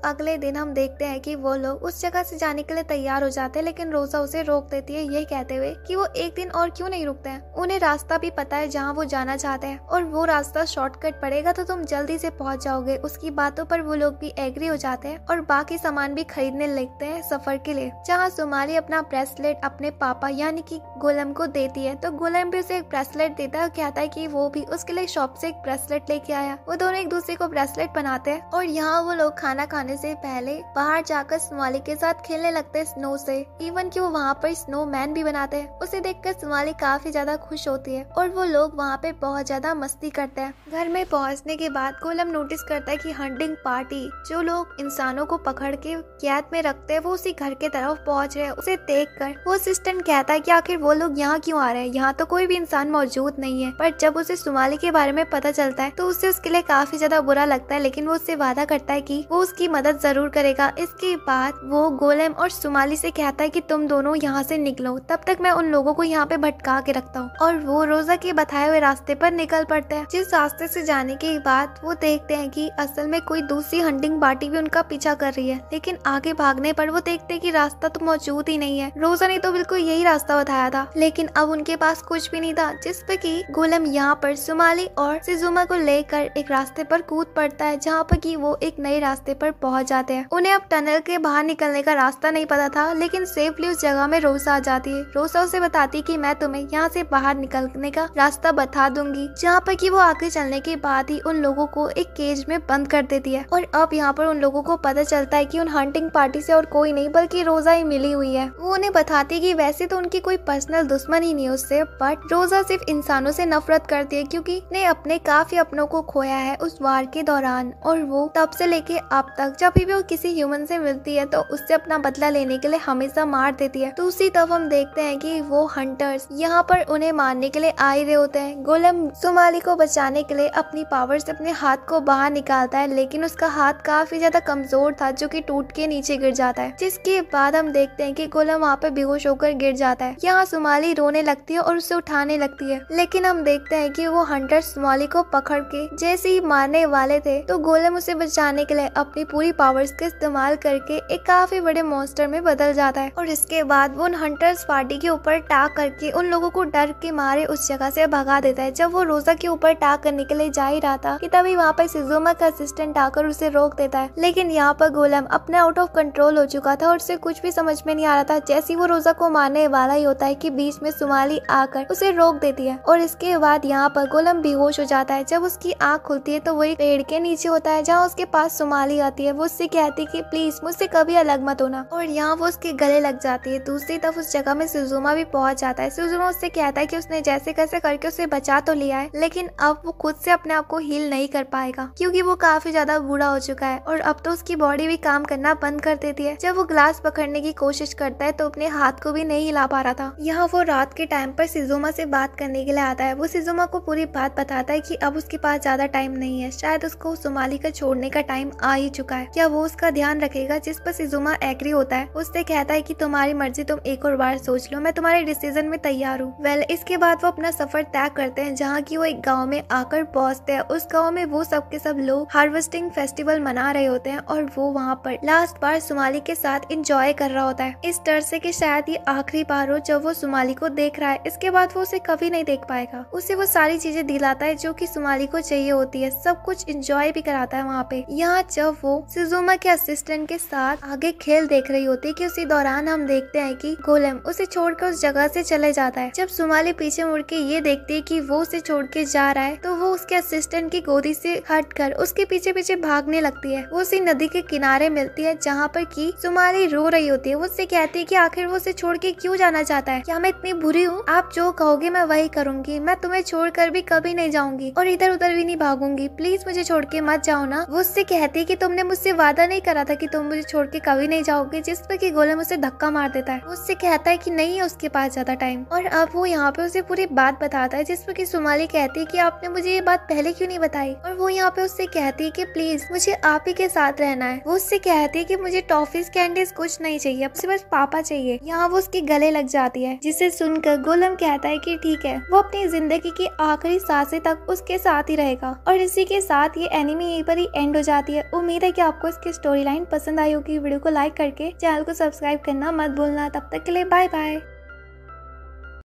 Speaker 1: अगले दिन हम देखते हैं कि वो लोग उस जगह से जाने के लिए तैयार हो जाते हैं, लेकिन रोजा उसे रोक देती है ये कहते हुए कि वो एक दिन और क्यों नहीं रुकते हैं। उन्हें रास्ता भी पता है जहाँ वो जाना चाहते हैं और वो रास्ता शॉर्टकट पड़ेगा तो तुम जल्दी से पहुँच जाओगे। उसकी बातों पर वो लोग भी एग्री हो जाते हैं और बाकी सामान भी खरीदने लगते हैं सफर के लिए। जहाँ सुमाली अपना ब्रेसलेट अपने पापा यानी कि गोलम को देती है तो गोलम भी उसे एक ब्रेसलेट देता है और कहता है कि वो भी उसके लिए शॉप से एक ब्रेसलेट लेके आया। वो दोनों एक दूसरे को ब्रेसलेट बनाते हैं और यहाँ वो लोग खाना खाने से पहले बाहर जाकर सुमाली के साथ खेलने लगते हैं स्नो से। इवन कि वो वहाँ पर स्नो मैन भी बनाते हैं। उसे देखकर सुमाली काफी ज्यादा खुश होती है और वो लोग वहाँ पे बहुत ज्यादा मस्ती करते हैं। घर में पहुँचने के बाद गोलम नोटिस करता है कि हंटिंग पार्टी जो लोग इंसानों को पकड़ के कैद में रखते हैं वो उसी घर के तरफ पहुँच रहे हैं। उसे देखकर वो असिस्टेंट कहता है कि आखिर वो लोग यहाँ क्यों आ रहे हैं, यहाँ तो कोई भी इंसान मौजूद नहीं है। पर जब उसे सुमाली के बारे में पता चलता है तो उसे उसके लिए काफी ज्यादा बुरा लगता है, लेकिन वो उससे वादा करता है कि वो उसकी मदद जरूर करेगा। इसके बाद वो गोलम और सुमाली से कहता है कि तुम दोनों यहाँ से निकलो, तब तक मैं उन लोगों को यहाँ पे भटका के रखता हूँ। और वो रोजा के बताए हुए रास्ते पर निकल पड़ते हैं। जिस रास्ते से जाने के बाद वो देखते हैं कि असल में कोई दूसरी हंटिंग पार्टी भी उनका पीछा कर रही है, लेकिन आगे भागने पर वो देखते हैं कि रास्ता तो मौजूद ही नहीं है। रोजा ने तो बिल्कुल यही रास्ता बताया था, लेकिन अब उनके पास कुछ भी नहीं था। जिस पे कि गोलम यहाँ पर सुमाली और सिजुमा को लेकर एक रास्ते पर कूद पड़ता है, जहाँ पर कि वो एक नए रास्ते पर पहुँच जाते हैं। उन्हें अब टनल के बाहर निकलने का रास्ता नहीं पता था, लेकिन सेफली उस जगह में रोजा आ जाती है। रोजा उसे बताती कि मैं तुम्हें यहाँ से बाहर निकलने का रास्ता बता दूंगी, जहाँ पर कि वो आगे चलने के बाद ही उन लोगों को एक केज में बंद कर देती है। और अब यहाँ पर उन लोगों को पता चलता है कि उन हंटिंग पार्टी से और कोई नहीं बल्कि रोजा ही मिली हुई है। वो उन्हें बताती कि वैसे तो उनकी कोई पर्सनल दुश्मन ही नहीं उससे, बट रोजा सिर्फ इंसानों से नफरत करती है क्योंकि ने अपने काफी अपनों को खोया है उस वार के दौरान। और वो तब से लेके अब तक जब भी वो किसी ह्यूमन से मिलती है तो उससे अपना बदला लेने के लिए हमेशा मार देती है। दूसरी तरफ हम देखते हैं कि वो हंटर्स यहाँ पर उन्हें मारने के लिए आ ही रहे होते हैं। गोलम सुमाली को बचाने के लिए अपनी पावर से अपने हाथ को बाहर निकालता है, लेकिन उसका हाथ काफी ज्यादा कमजोर था जो कि टूट के नीचे गिर जाता है। जिसके बाद हम देखते हैं कि गोलम वहाँ पे बेहोश होकर गिर जाता है। यहाँ सुमाली रोने लगती है और उसे उठाने लगती है, लेकिन हम देखते हैं कि वो हंटर सुमाली को पकड़ के जैसे ही मारने वाले थे तो गोलम उसे बचाने के लिए अपनी पूरी पावर्स का इस्तेमाल करके एक काफी बड़े मॉन्स्टर में बदल जाता है। और इसके बाद वो उन हंटर्स पार्टी के ऊपर अटैक करके उन लोगों को डर के मारे उस जगह से भगा देता है। जब वो रोजा के ऊपर अटैक करने के लिए जा ही रहा था कि तभी वहाँ पर सिजुमा का असिस्टेंट आकर उसे रोक देता है, लेकिन यहाँ पर गोलम अपने आउट ऑफ कंट्रोल हो चुका था और उसे कुछ भी समझ में नहीं आ रहा था। जैसे ही वो रोजा को मारने वाला ही होता है कि बीच में सुमाली आकर उसे रोक देती है और इसके बाद यहाँ पर गोलम बेहोश हो जाता है। जब उसकी आंख खुलती है तो वो एक पेड़ के नीचे होता है, जहाँ उसके पास सुमाली आती है। वो उससे कहती है कि प्लीज मुझसे कभी अलग मत होना, और यहाँ वो उसके गले लग जाती है। दूसरी तरफ उस जगह में सिजुमा भी पहुंच जाता है। सिजुमा उससे कहता है कि उसने जैसे कैसे करके उसे बचा तो लिया है, लेकिन अब वो खुद से अपने आप को हील नहीं कर पाएगा क्योंकि वो काफी ज्यादा बूढ़ा हो चुका है और अब तो उसकी बॉडी भी काम करना बंद कर देती है। जब वो ग्लास पकड़ने की कोशिश करता है तो अपने हाथ को भी नहीं हिला पा रहा था। यहाँ वो रात के टाइम पर सिजुमा से बात करने के लिए आता है। वो सिजुमा को पूरी बात बताता है कि अब उसके पास ज्यादा टाइम नहीं है, शायद उसको सुमाली का छोड़ने का टाइम आ ही चुका है, क्या वो उसका ध्यान रखेगा। जिस पर सिजुमा एग्री होता है। उससे कहता है कि तुम्हारी मर्जी, तुम एक और बार सोच लो, मैं तुम्हारे डिसीजन में तैयार हूँ। इसके बाद वो अपना सफर तय करते हैं, जहाँ की वो एक गाँव में आकर पहुँचते हैं। उस गाँव में वो सबके सब लोग हार्वेस्टिंग फेस्टिवल मना रहे होते हैं और वो वहाँ पर लास्ट बार सुमाली के साथ एंजॉय कर रहा होता है, इस डर से कि शायद ये आखिरी बार हो जब वो सुमाली को देख रहा है। इसके बाद वो उसे कभी नहीं देख पाएगा। उसे वो सारी चीजें दिलाता है जो कि सुमाली को चाहिए होती है, सब कुछ एंजॉय भी कराता है वहाँ पे। यहाँ जब वो सिजुमा के असिस्टेंट के साथ आगे खेल देख रही होती है कि उसी दौरान हम देखते हैं कि गोलम उसे छोड़कर उस जगह से चले जाता है। जब सुमाली पीछे मुड़ के ये देखती है कि वो उसे छोड़ के जा रहा है तो वो उसके असिस्टेंट की गोदी से हटकर उसके पीछे पीछे भागने लगती है। वो उसी नदी के किनारे मिलती है जहाँ पर कि सुमाली रो रही होती है। वो उससे कहती है कि आखिर वो उसे छोड़ के क्यों जाना चाहता है, क्या मैं इतनी बुरी हूँ? आप जो कहोगे मैं वही करूंगी, मैं तुम्हें छोड़कर भी कभी नहीं जाऊंगी और इधर उधर भी नहीं भागूंगी, प्लीज मुझे छोड़ के मत जाओ ना। वो उससे कहती है कि तुमने मुझसे वादा नहीं करा था कि तुम मुझे छोड़ के कभी नहीं जाओगे, जिस पर कि गोलम उसे धक्का मार देता है। उससे कहता है कि नहीं है उसके पास ज्यादा टाइम, और अब वो यहाँ पे उसे पूरी बात बताता है, जिस पर कि सुमाली कहती है कि आपने मुझे ये बात पहले क्यों नहीं बताई। और वो यहाँ पे उससे कहती है कि प्लीज मुझे आप ही के साथ रहना है। वो उससे कहती है कि मुझे टॉफीज कैंडीज कुछ नहीं चाहिए, अब से बस पापा चाहिए। यहाँ वो उसके गले लग जाती है, जिसे सुनकर गोलम कहता है कि ठीक है, वो अपनी जिंदगी की आखिरी सांसें तक उसके साथ ही रहेगा। और इसी के साथ ये एनिमे यहीं पर ही एंड हो जाती है। उम्मीद है कि आपको आपको इसकी स्टोरी लाइन पसंद आई होगी। वीडियो को लाइक करके चैनल को सब्सक्राइब करना मत भूलना। तब तक के लिए बाय बाय।